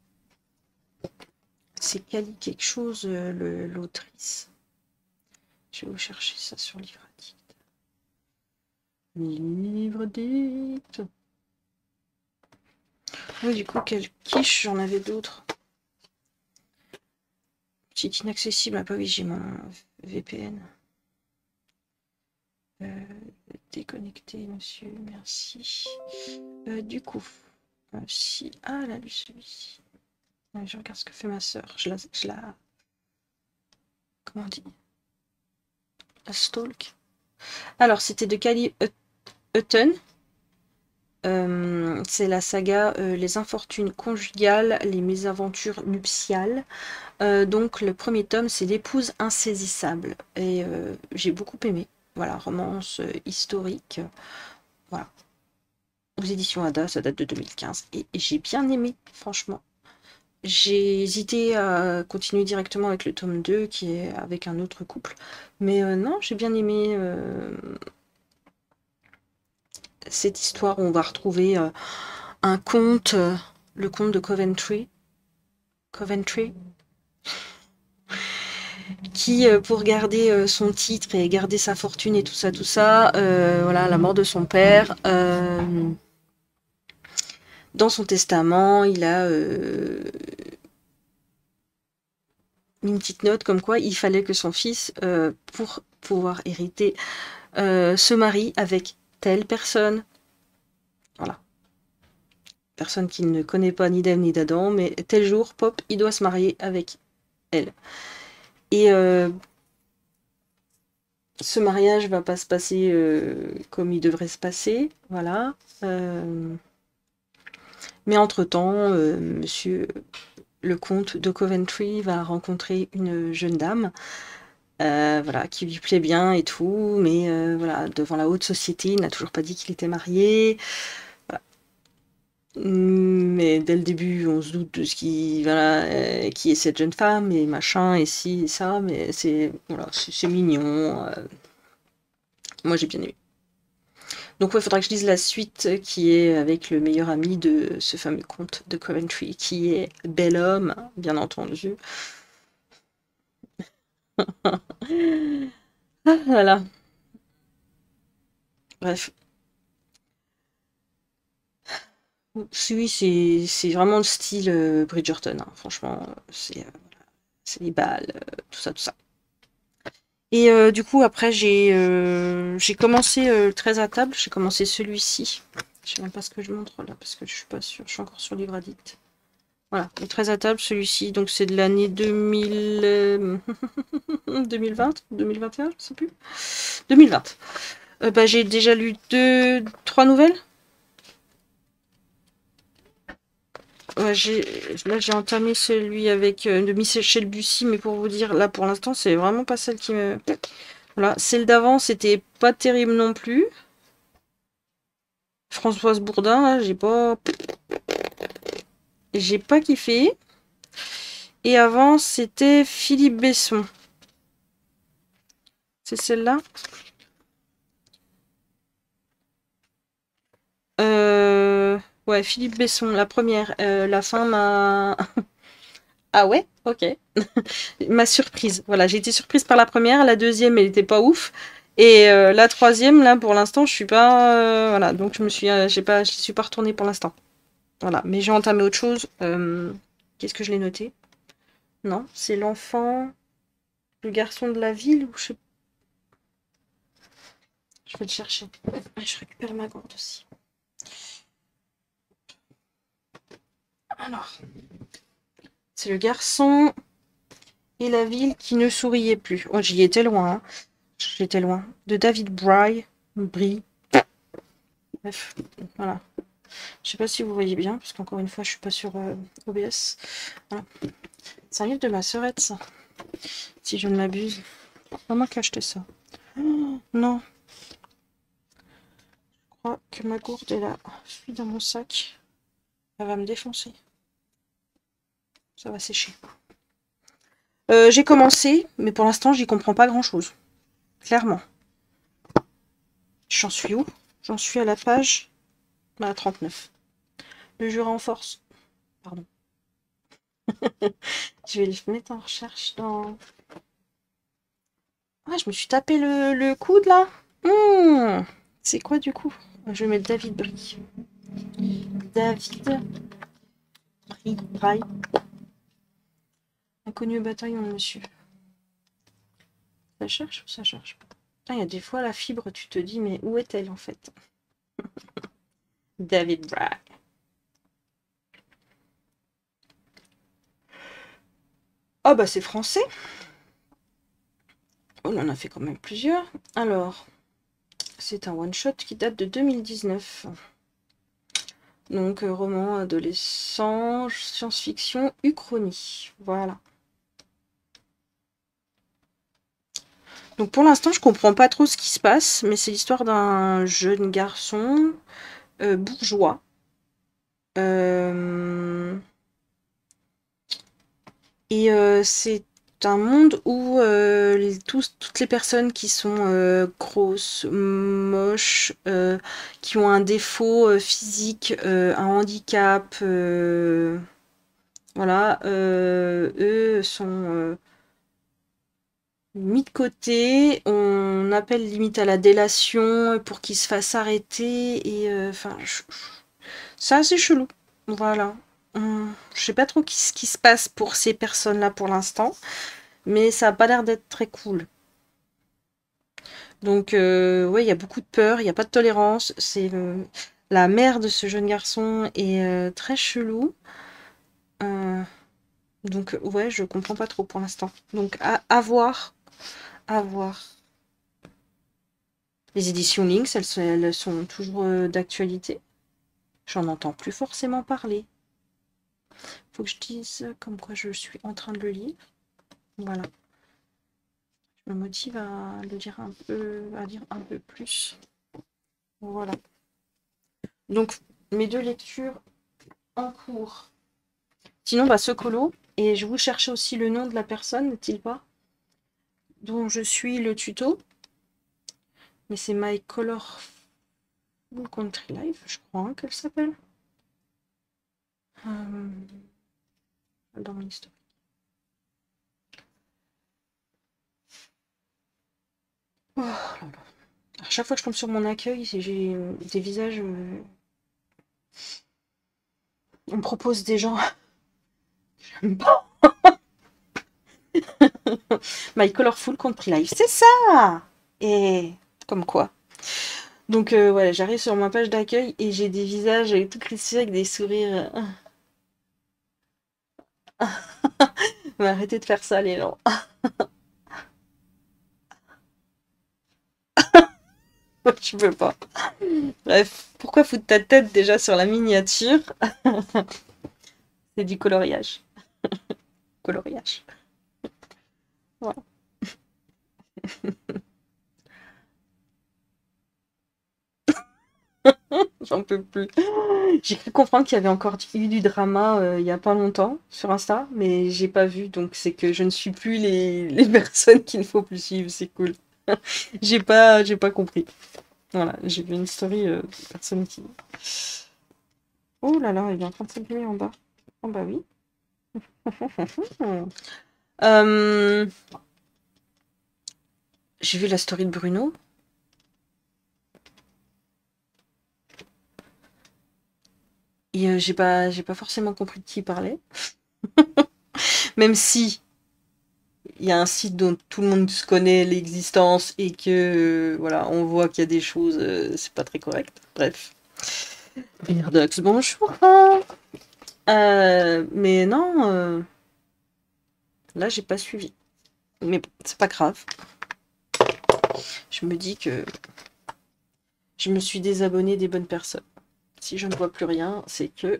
S1: C'est Cali quelque chose, l'autrice. Je vais vous chercher ça sur Livre Addict. Livre Addict. Oui, du coup, quelle quiche, j'en avais d'autres. Petite inaccessible. Ah bah oui, j'ai mon VPN. Déconnecté, monsieur, merci. Du coup, si... Ah, elle a lu celui-ci. Je regarde ce que fait ma soeur. Je la... Comment on dit? La stalk. Alors, c'était de Cali Hutton. C'est la saga Les infortunes conjugales, les mésaventures nuptiales. Donc le premier tome, c'est L'épouse insaisissable. Et j'ai beaucoup aimé. Voilà, romance historique. Voilà. Aux éditions Ada, ça date de 2015. Et j'ai bien aimé, franchement. J'ai hésité à continuer directement avec le tome 2, qui est avec un autre couple. Mais non, j'ai bien aimé cette histoire où on va retrouver un conte, le conte de Coventry. Coventry, qui, pour garder son titre et garder sa fortune et tout ça, voilà, la mort de son père, dans son testament, il a une petite note comme quoi il fallait que son fils, pour pouvoir hériter, se marie avec telle personne. Voilà. Personne qu'il ne connaît pas ni d'Ève ni d'Adam, mais tel jour, pop, il doit se marier avec elle. Et ce mariage va pas se passer comme il devrait se passer, voilà. Mais entre-temps, monsieur le comte de Coventry va rencontrer une jeune dame, voilà, qui lui plaît bien et tout, mais voilà, devant la haute société, il n'a toujours pas dit qu'il était marié. Voilà. Mais dès le début, on se doute de ce qui, voilà, qui est cette jeune femme et machin et ci et ça, mais c'est voilà, c'est mignon. Moi, j'ai bien aimé. Donc il faudra que je lise la suite qui est avec le meilleur ami de ce fameux comte de Coventry, qui est bel homme, bien entendu. Ah, voilà. Bref. Oui, c'est vraiment le style Bridgerton, hein. Franchement, c'est les balles, tout ça, tout ça. Et du coup, après, j'ai commencé 13 à table, j'ai commencé celui-ci. Je sais même pas ce que je montre là, parce que je suis pas sûre, je suis encore sur Livre Addict. Voilà, le 13 à table, celui-ci, donc c'est de l'année 2000... 2020, 2021, je sais plus. 2020. Bah, j'ai déjà lu 3 nouvelles. Ouais, là, j'ai entamé celui avec de Michel Bussy, mais pour vous dire, là, pour l'instant, c'est vraiment pas celle qui me... Voilà, celle d'avant, c'était pas terrible non plus. Françoise Bourdin, là, j'ai pas kiffé. Et avant, c'était Philippe Besson. C'est celle-là. Ouais, Philippe Besson, la première. La fin m'a... Ah ouais? Ok. M'a surprise. Voilà, j'ai été surprise par la première. La deuxième, elle était pas ouf. Et la troisième, là, pour l'instant, je suis pas... voilà, donc je suis pas retournée pour l'instant. Voilà, mais j'ai entamé autre chose. Qu'est-ce que je l'ai noté? Non, c'est l'enfant, le garçon de la ville, ou je sais. Je vais le chercher. Je récupère ma gourde aussi. Alors, c'est le garçon et la ville qui ne souriait plus. Oh, j'y étais loin, hein. J'étais loin. De David Brie. Bref, voilà. Je sais pas si vous voyez bien, parce qu'encore une fois, je suis pas sur OBS. Voilà. C'est un livre de ma sœurette, ça. Si je ne m'abuse. C'est moi qui ai acheté ça. Oh, non. Je crois que ma gourde est là. Je suis dans mon sac. Elle va me défoncer. Ça va sécher. J'ai commencé, mais pour l'instant, j'y comprends pas grand-chose. Clairement. J'en suis où? J'en suis à la page 39. Le Jura en force. Pardon. Je vais le mettre en recherche dans... Ah, je me suis tapé le coude, là. C'est quoi, du coup? Je vais mettre David Brie. David Brie. Inconnu au bataillon, monsieur. Ça cherche ou ça cherche pas? Ah, il y a des fois, la fibre, tu te dis, mais où est-elle, en fait? David Brie. Ah, bah, c'est français. On en a fait quand même plusieurs. Alors, c'est un one-shot qui date de 2019. Donc, roman adolescent, science-fiction, uchronie. Voilà. Donc, pour l'instant, je comprends pas trop ce qui se passe, mais c'est l'histoire d'un jeune garçon bourgeois. Et c'est un monde où toutes les personnes qui sont grosses, moches, qui ont un défaut physique, un handicap, voilà, eux sont mis de côté. On appelle limite à la délation pour qu'ils se fassent arrêter. Et enfin, c'est assez chelou. Voilà. Je sais pas trop ce qui se passe pour ces personnes-là pour l'instant, mais ça a pas l'air d'être très cool. Donc, ouais, il y a beaucoup de peur, il n'y a pas de tolérance. La mère de ce jeune garçon est très chelou. Euh, donc, ouais, je comprends pas trop pour l'instant. Donc, à voir. À voir. Les éditions Lynx, elles sont toujours d'actualité. J'en entends plus forcément parler. Faut que je dise comme quoi je suis en train de le lire. Voilà. Je me motive à le dire à lire un peu plus. Voilà. Donc, mes deux lectures en cours. Sinon, bah, ce colo. Et je vous cherchais aussi le nom de la personne, n'est-il pas? Dont je suis le tuto. Mais c'est My Colorful Country Life, je crois hein, qu'elle s'appelle. Dans mon histoire. Oh là là. À chaque fois que je tombe sur mon accueil, j'ai des visages. On me propose des gens. J'aime pas. My Colorful Country Life, c'est ça! Et comme quoi. Donc, voilà, j'arrive sur ma page d'accueil et j'ai des visages tout crissés avec des sourires. Mais arrêtez de faire ça, les gens. Tu peux pas. Bref, pourquoi foutre ta tête déjà sur la miniature? C'est du coloriage. Coloriage. Voilà. J'en peux plus. J'ai cru comprendre qu'il y avait encore eu du drama il y a pas longtemps sur Insta, mais j'ai pas vu, donc c'est que je ne suis plus les personnes qu'il ne faut plus suivre, c'est cool. J'ai pas compris. Voilà, j'ai vu une story de personne qui... Oh là là, il est en train de s'abîmer en bas. Oh bah oui. Euh, J'ai vu la story de Bruno. Et j'ai pas forcément compris de qui il parlait. Même si il y a un site dont tout le monde connaît l'existence et que voilà, on voit qu'il y a des choses, c'est pas très correct. Bref. Paradoxe, bonjour. Mais non, là j'ai pas suivi. Mais bon, c'est pas grave. Je me dis que je me suis désabonnée des bonnes personnes. Si je ne vois plus rien, c'est que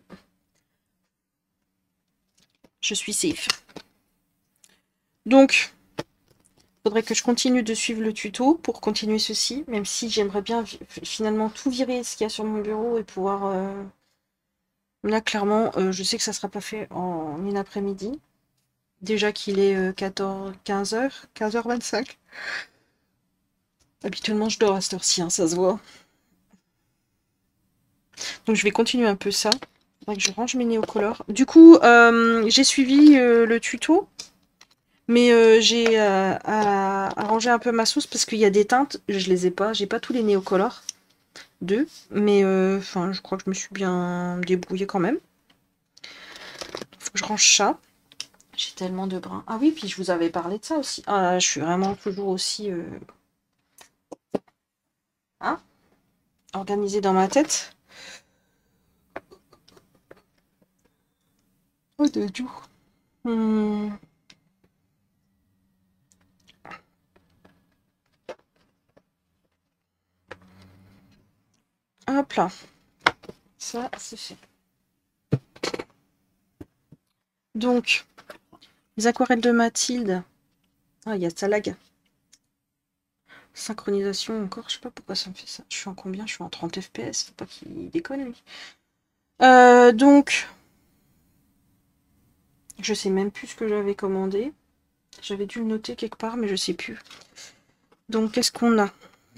S1: je suis safe. Donc, il faudrait que je continue de suivre le tuto pour continuer ceci, même si j'aimerais bien finalement tout virer ce qu'il y a sur mon bureau et pouvoir... Là, clairement, je sais que ça ne sera pas fait en une après-midi. Déjà qu'il est 15h, 15h25. Habituellement, je dors à cette heure-ci, hein, ça se voit. Donc, je vais continuer un peu ça. Il faudrait que je range mes néocolores. Du coup, j'ai suivi le tuto. Mais j'ai à ranger un peu ma sauce parce qu'il y a des teintes, je les ai pas, j'ai pas tous les néocolores d'eux, mais enfin je crois que je me suis bien débrouillée quand même. Faut que je range ça. J'ai tellement de brins. Ah oui, puis je vous avais parlé de ça aussi. Ah, je suis vraiment toujours aussi hein, organisée dans ma tête. Oh de Dieu. Hop là. Ça, c'est fait. Donc, les aquarelles de Mathilde. Ah, il y a ça lag. Synchronisation encore, je sais pas pourquoi ça me fait ça. Je suis en combien? Je suis en 30 FPS, faut pas qu'il déconne lui. Donc, je sais même plus ce que j'avais commandé. J'avais dû le noter quelque part, mais je sais plus. Donc, qu'est-ce qu'on a?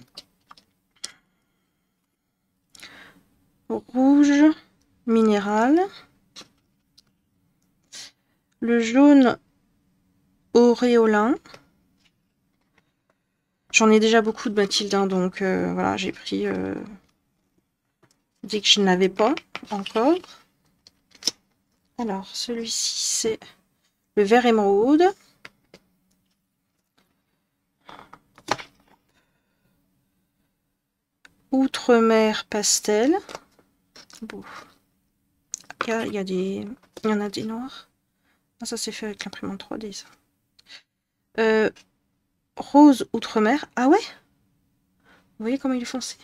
S1: Rouge minéral. Le jaune auréolin. J'en ai déjà beaucoup de Mathilde, hein, donc voilà, j'ai pris dès que je n'avais pas encore. Alors, celui-ci, c'est le vert émeraude. Outre-mer pastel. Bon. Il y en a des noirs. Ah, ça c'est fait avec l'imprimante 3D, ça. Rose outre-mer. Ah ouais? Vous voyez comment il est foncé?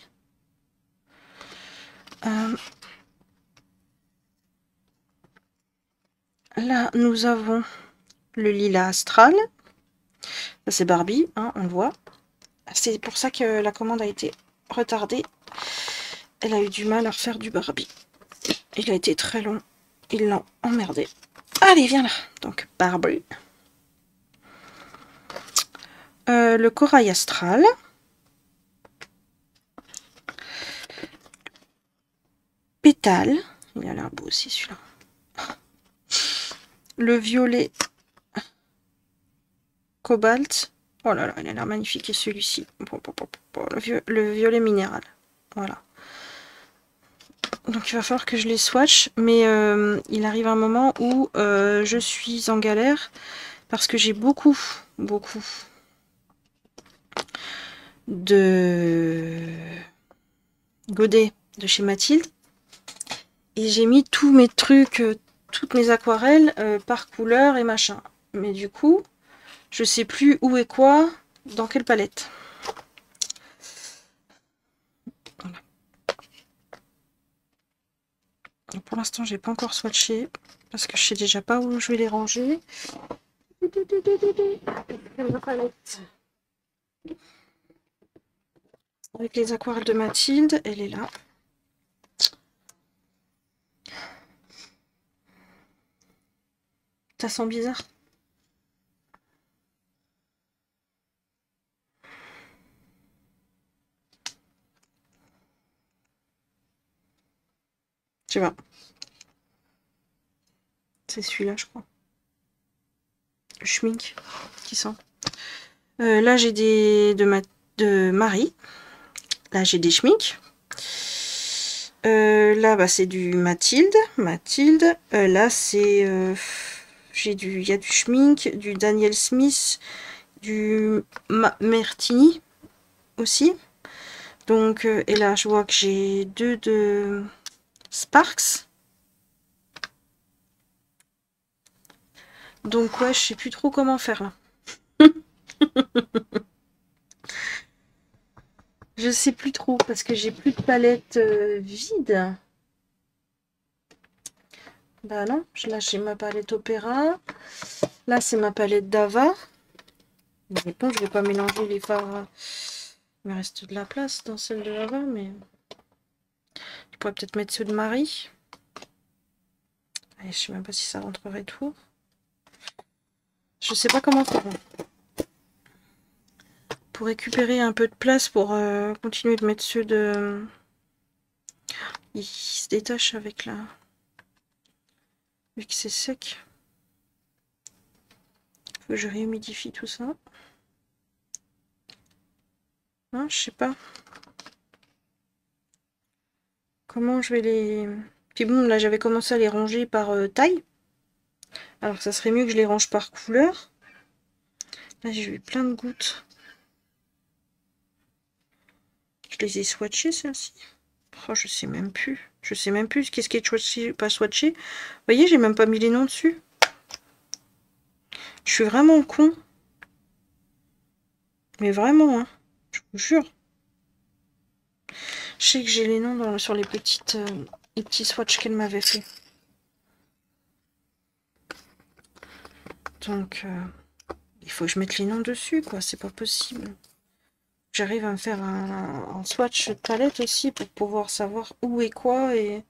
S1: Là, nous avons le lilas astral. Ça, c'est Barbie, hein, on le voit. C'est pour ça que la commande a été retardée. Elle a eu du mal à refaire du Barbie. Il a été très long. Ils l'ont emmerdé. Allez, viens là. Donc, Barbie. Le corail astral. Pétale. Il a l'air beau aussi, celui-là. Le violet cobalt. Oh là là, il a l'air magnifique. Et celui-ci. Le violet minéral. Voilà. Donc il va falloir que je les swatch. Mais il arrive un moment où je suis en galère. Parce que j'ai beaucoup de godets de chez Mathilde. Et j'ai mis tous mes trucs, toutes mes aquarelles par couleur et machin. Mais du coup, je sais plus où est quoi, dans quelle palette. Voilà. Pour l'instant, j'ai pas encore swatché parce que je sais déjà pas où je vais les ranger. Ma palette. Avec les aquarelles de Mathilde, elle est là. Ça sent bizarre. Tu vois. C'est celui-là, je crois. Le schmink qui sent. Là, j'ai des de Marie. Là, j'ai des schmink. Là, bah, c'est du Mathilde. Là, c'est il y a du Schmink, du Daniel Smith, du Martini aussi. Donc, et là, je vois que j'ai 2 de Sparks. Donc, ouais, je sais plus trop comment faire là. Je sais plus trop parce que j'ai plus de palette vide. Bah non, là j'ai ma palette Opéra. Là c'est ma palette Dava. Bon, je vais pas mélanger les fards. Il me reste de la place dans celle de Dava, mais je pourrais peut-être mettre ceux de Marie. Allez, je sais même pas si ça rentrerait tout. Je sais pas comment faire. Pour récupérer un peu de place pour continuer de mettre ceux de... Ils se détachent avec la... Vu que c'est sec. Faut que je réhumidifie tout ça. Non, je sais pas. Comment je vais les... Puis bon, là j'avais commencé à les ranger par taille. Alors ça serait mieux que je les range par couleur. Là j'ai eu plein de gouttes. Je les ai swatchées celles-ci. Oh, je sais même plus. Je sais même plus qu'est-ce qui est swatché, pas swatché. Vous voyez, j'ai même pas mis les noms dessus. Je suis vraiment con. Mais vraiment, hein. Je vous jure. Je sais que j'ai les noms sur les petits swatchs qu'elle m'avait fait. Donc, il faut que je mette les noms dessus, quoi. C'est pas possible. J'arrive à me faire un swatch de palette aussi pour pouvoir savoir où est quoi et...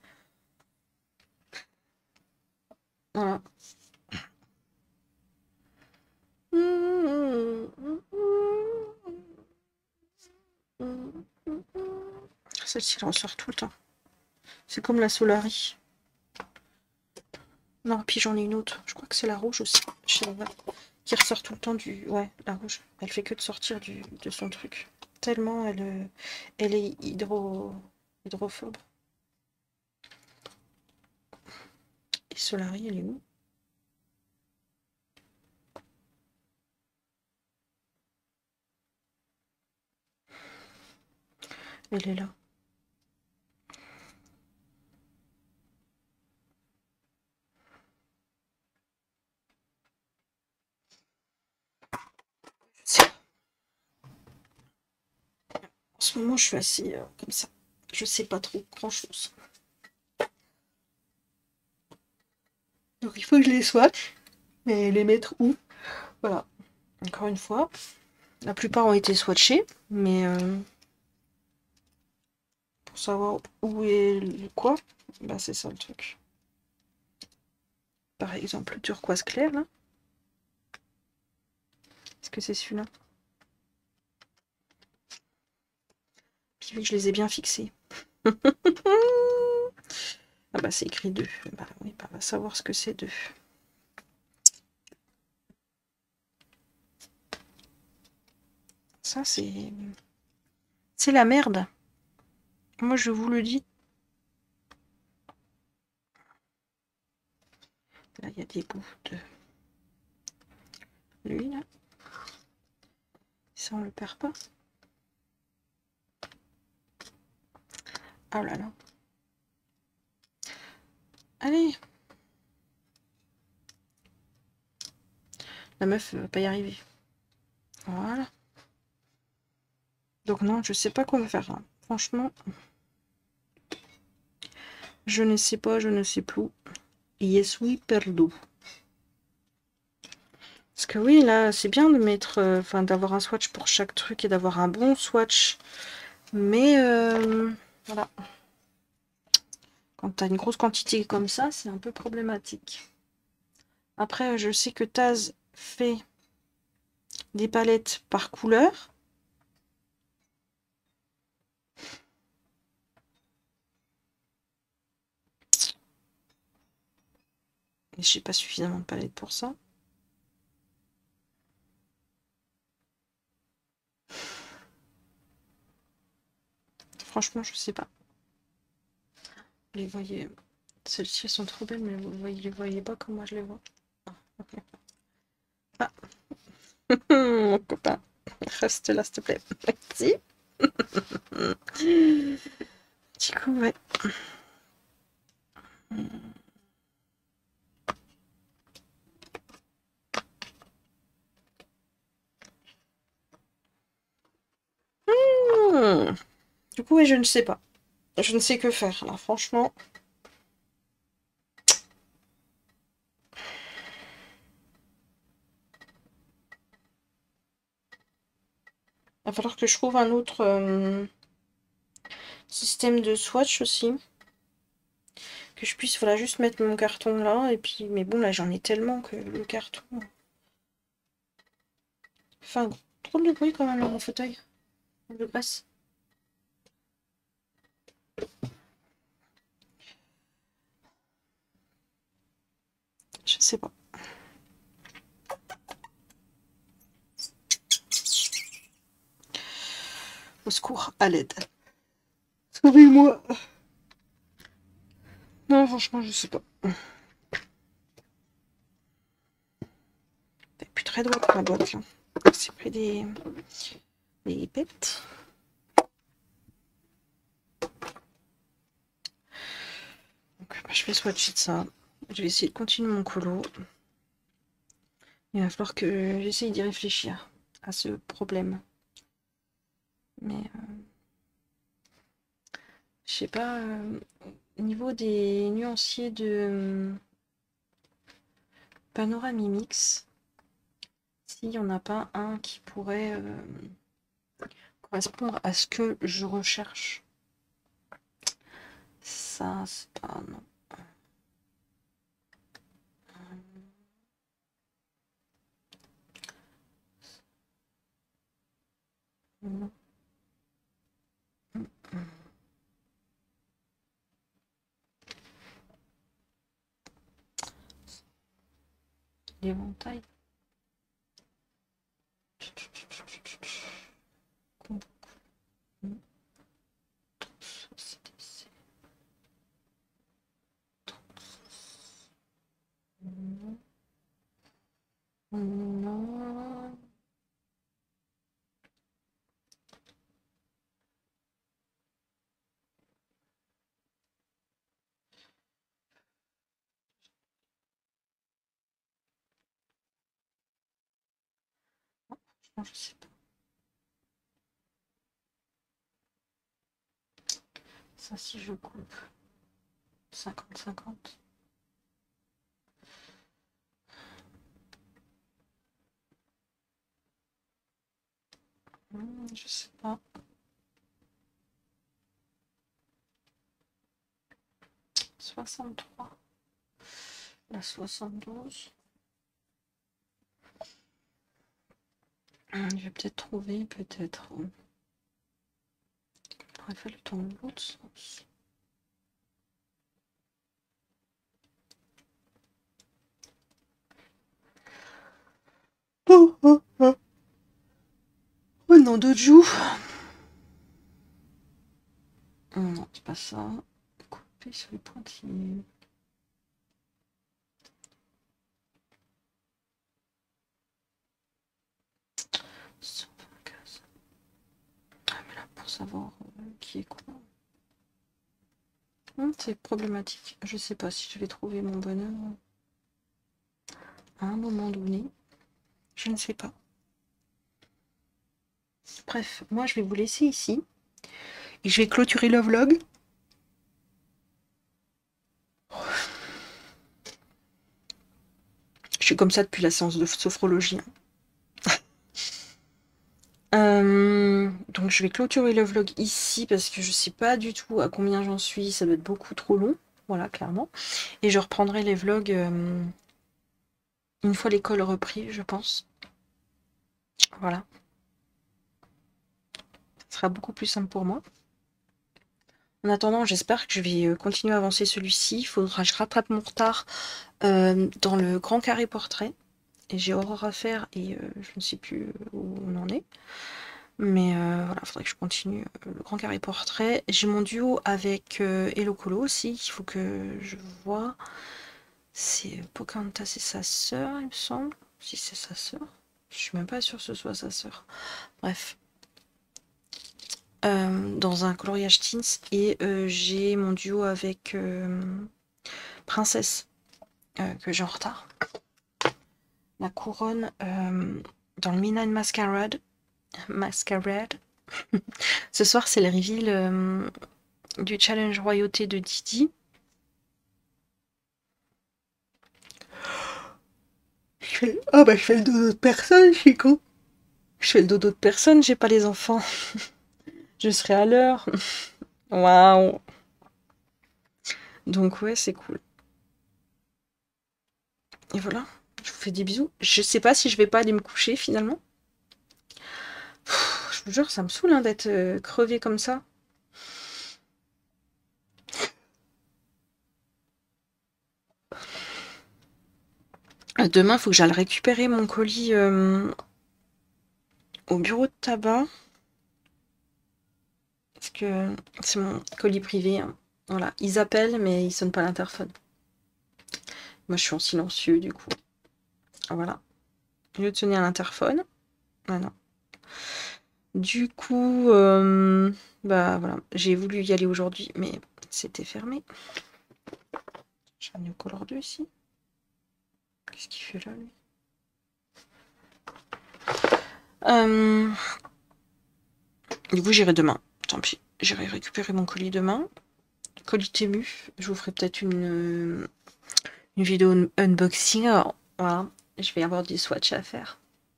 S1: Voilà. Celle-ci, elle ressort tout le temps. C'est comme la Solari. Non, puis j'en ai une autre. Je crois que c'est la rouge aussi. Qui ressort tout le temps du... Ouais, la rouge. Elle fait que de sortir de son truc. Tellement elle est hydrophobe. Et Solari, elle est où? Elle est là. En ce moment, je suis assez comme ça. Je sais pas trop grand-chose. Donc il faut que je les swatch. Mais les mettre où? Voilà. Encore une fois. La plupart ont été swatchés. Mais pour savoir où est le quoi, bah c'est ça le truc. Par exemple, le turquoise clair, là. Est-ce que c'est celui-là? Puis oui, je les ai bien fixés. Ah bah c'est écrit 2. Bah oui, bah, on va savoir ce que c'est 2. Ça c'est... C'est la merde. Moi je vous le dis. Là il y a des bouts de... Lui là. Ça on le perd pas. Ah là là. Allez. La meuf va pas y arriver. Voilà. Donc non, je sais pas quoi faire. Hein. Franchement. Je ne sais pas, je ne sais plus. Yes, oui, perdu. Parce que oui, là, c'est bien de mettre... Enfin, d'avoir un swatch pour chaque truc et d'avoir un bon swatch. Mais, voilà. Quand tu as une grosse quantité comme ça, c'est un peu problématique. Après, je sais que Taz fait des palettes par couleur. Et je n'ai pas suffisamment de palettes pour ça. Franchement, je sais pas. Vous les voyez. Celles-ci sont trop belles, mais vous ne les voyez pas comme moi je les vois. Ah, Mon copain, reste là, s'il te plaît. Merci. Du coup, ouais. Hmm. Du coup, ouais, je ne sais pas. Je ne sais que faire, là, franchement. Il va falloir que je trouve un autre système de swatch aussi. Que je puisse, voilà, juste mettre mon carton là. Et puis, mais bon, là, j'en ai tellement que le carton... fait un drôle de bruit quand même, là, mon fauteuil. De graisse. Je sais pas. Au secours, à l'aide. Sauvez-moi. Non, franchement, je sais pas. T'es plus très droite, ma boîte, là. C'est pris des bêtes. Donc, bah, je vais swatcher de ça. Je vais essayer de continuer mon colo. Il va falloir que j'essaye d'y réfléchir à ce problème. Mais je sais pas, au niveau des nuanciers de Panoramimix, s'il n'y en a pas un qui pourrait correspondre à ce que je recherche. Ça, c'est pas... non. Non. L'éventail. Non. Non, je sais pas. Ça, si je coupe 50-50. Je sais pas. 63. La 72. Je vais peut-être trouver, peut-être. J'aurais fallu dans l'autre sens. Oh, oh, oh. Oh non, d'autres joues. Non, c'est pas ça. Couper sur les pointillés. Ah, mais là, pour savoir qui est quoi. C'est problématique. Je sais pas si je vais trouver mon bonheur à un moment donné. Je ne sais pas. Bref, moi je vais vous laisser ici. Et je vais clôturer le vlog. Je suis comme ça depuis la séance de sophrologie. Donc je vais clôturer le vlog ici parce que je sais pas du tout à combien j'en suis. Ça doit être beaucoup trop long. Voilà, clairement. Et je reprendrai les vlogs une fois l'école repris, je pense. Voilà. Ce sera beaucoup plus simple pour moi. En attendant, j'espère que je vais continuer à avancer celui-ci. Il faudra que je rattrape mon retard dans le grand carré portrait. Et j'ai horreur à faire et je ne sais plus où on en est. Mais voilà, il faudrait que je continue le grand carré portrait. J'ai mon duo avec Hello Colo aussi, qu'il faut que je vois. C'est Pocahontas, c'est sa sœur, il me semble. Si c'est sa sœur. Je suis même pas sûre que ce soit sa sœur. Bref. Dans un coloriage teens. Et j'ai mon duo avec Princesse, que j'ai en retard. La couronne dans le Midnight Masquerade. Ce soir, c'est le reveal du challenge royauté de Didi. Ah bah je fais le dodo de personne, Chico. Je fais le dodo de personne, j'ai pas les enfants. Je serai à l'heure. Waouh. Donc ouais, c'est cool. Et voilà, je vous fais des bisous. Je sais pas si je vais pas aller me coucher finalement. Je vous jure, ça me saoule d'être crevée comme ça. Demain, il faut que j'aille récupérer mon colis au bureau de tabac. Parce que c'est mon colis privé. Hein. Voilà, ils appellent, mais ils sonnent pas l'interphone. Moi, je suis en silencieux, du coup. Voilà. Au lieu de sonner à l'interphone. Voilà. Du coup, bah voilà. J'ai voulu y aller aujourd'hui, mais c'était fermé. J'ai un new color 2 ici. Qu'est-ce qu'il fait là, lui? Du coup, j'irai demain. Tant pis. J'irai récupérer mon colis demain. Colis Temu. Je vous ferai peut-être une vidéo unboxing. Alors, voilà. Je vais avoir du swatch à faire.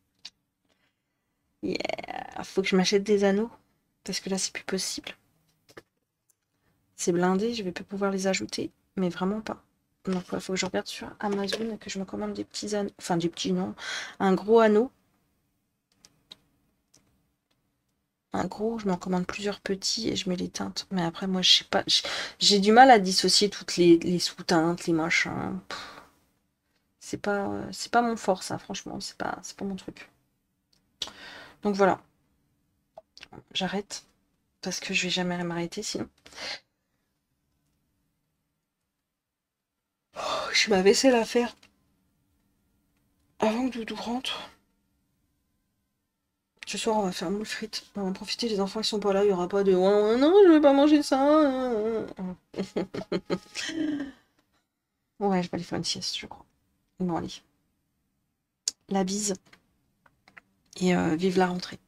S1: Yeah. Faut que je m'achète des anneaux. Parce que là, c'est plus possible. C'est blindé. Je vais pas pouvoir les ajouter. Mais vraiment pas. Donc, il faut que je regarde sur Amazon et que je me commande des petits anneaux. Enfin, des petits, non. Un gros anneau. Un gros, je m'en commande plusieurs petits et je mets les teintes. Mais après, moi, je sais pas. J'ai du mal à dissocier toutes les sous-teintes, les machins. C'est pas mon fort, ça, franchement. C'est pas mon truc. Donc voilà. J'arrête. Parce que je vais jamais m'arrêter sinon. Oh, j'ai ma vaisselle à faire. Avant que Doudou rentre. Ce soir, on va faire moule frites. On va en profiter, les enfants ils sont pas là, il y aura pas de oh, non, je vais pas manger ça. Ouais, je vais aller faire une sieste, je crois. Bon, allez. La bise. Et vive la rentrée.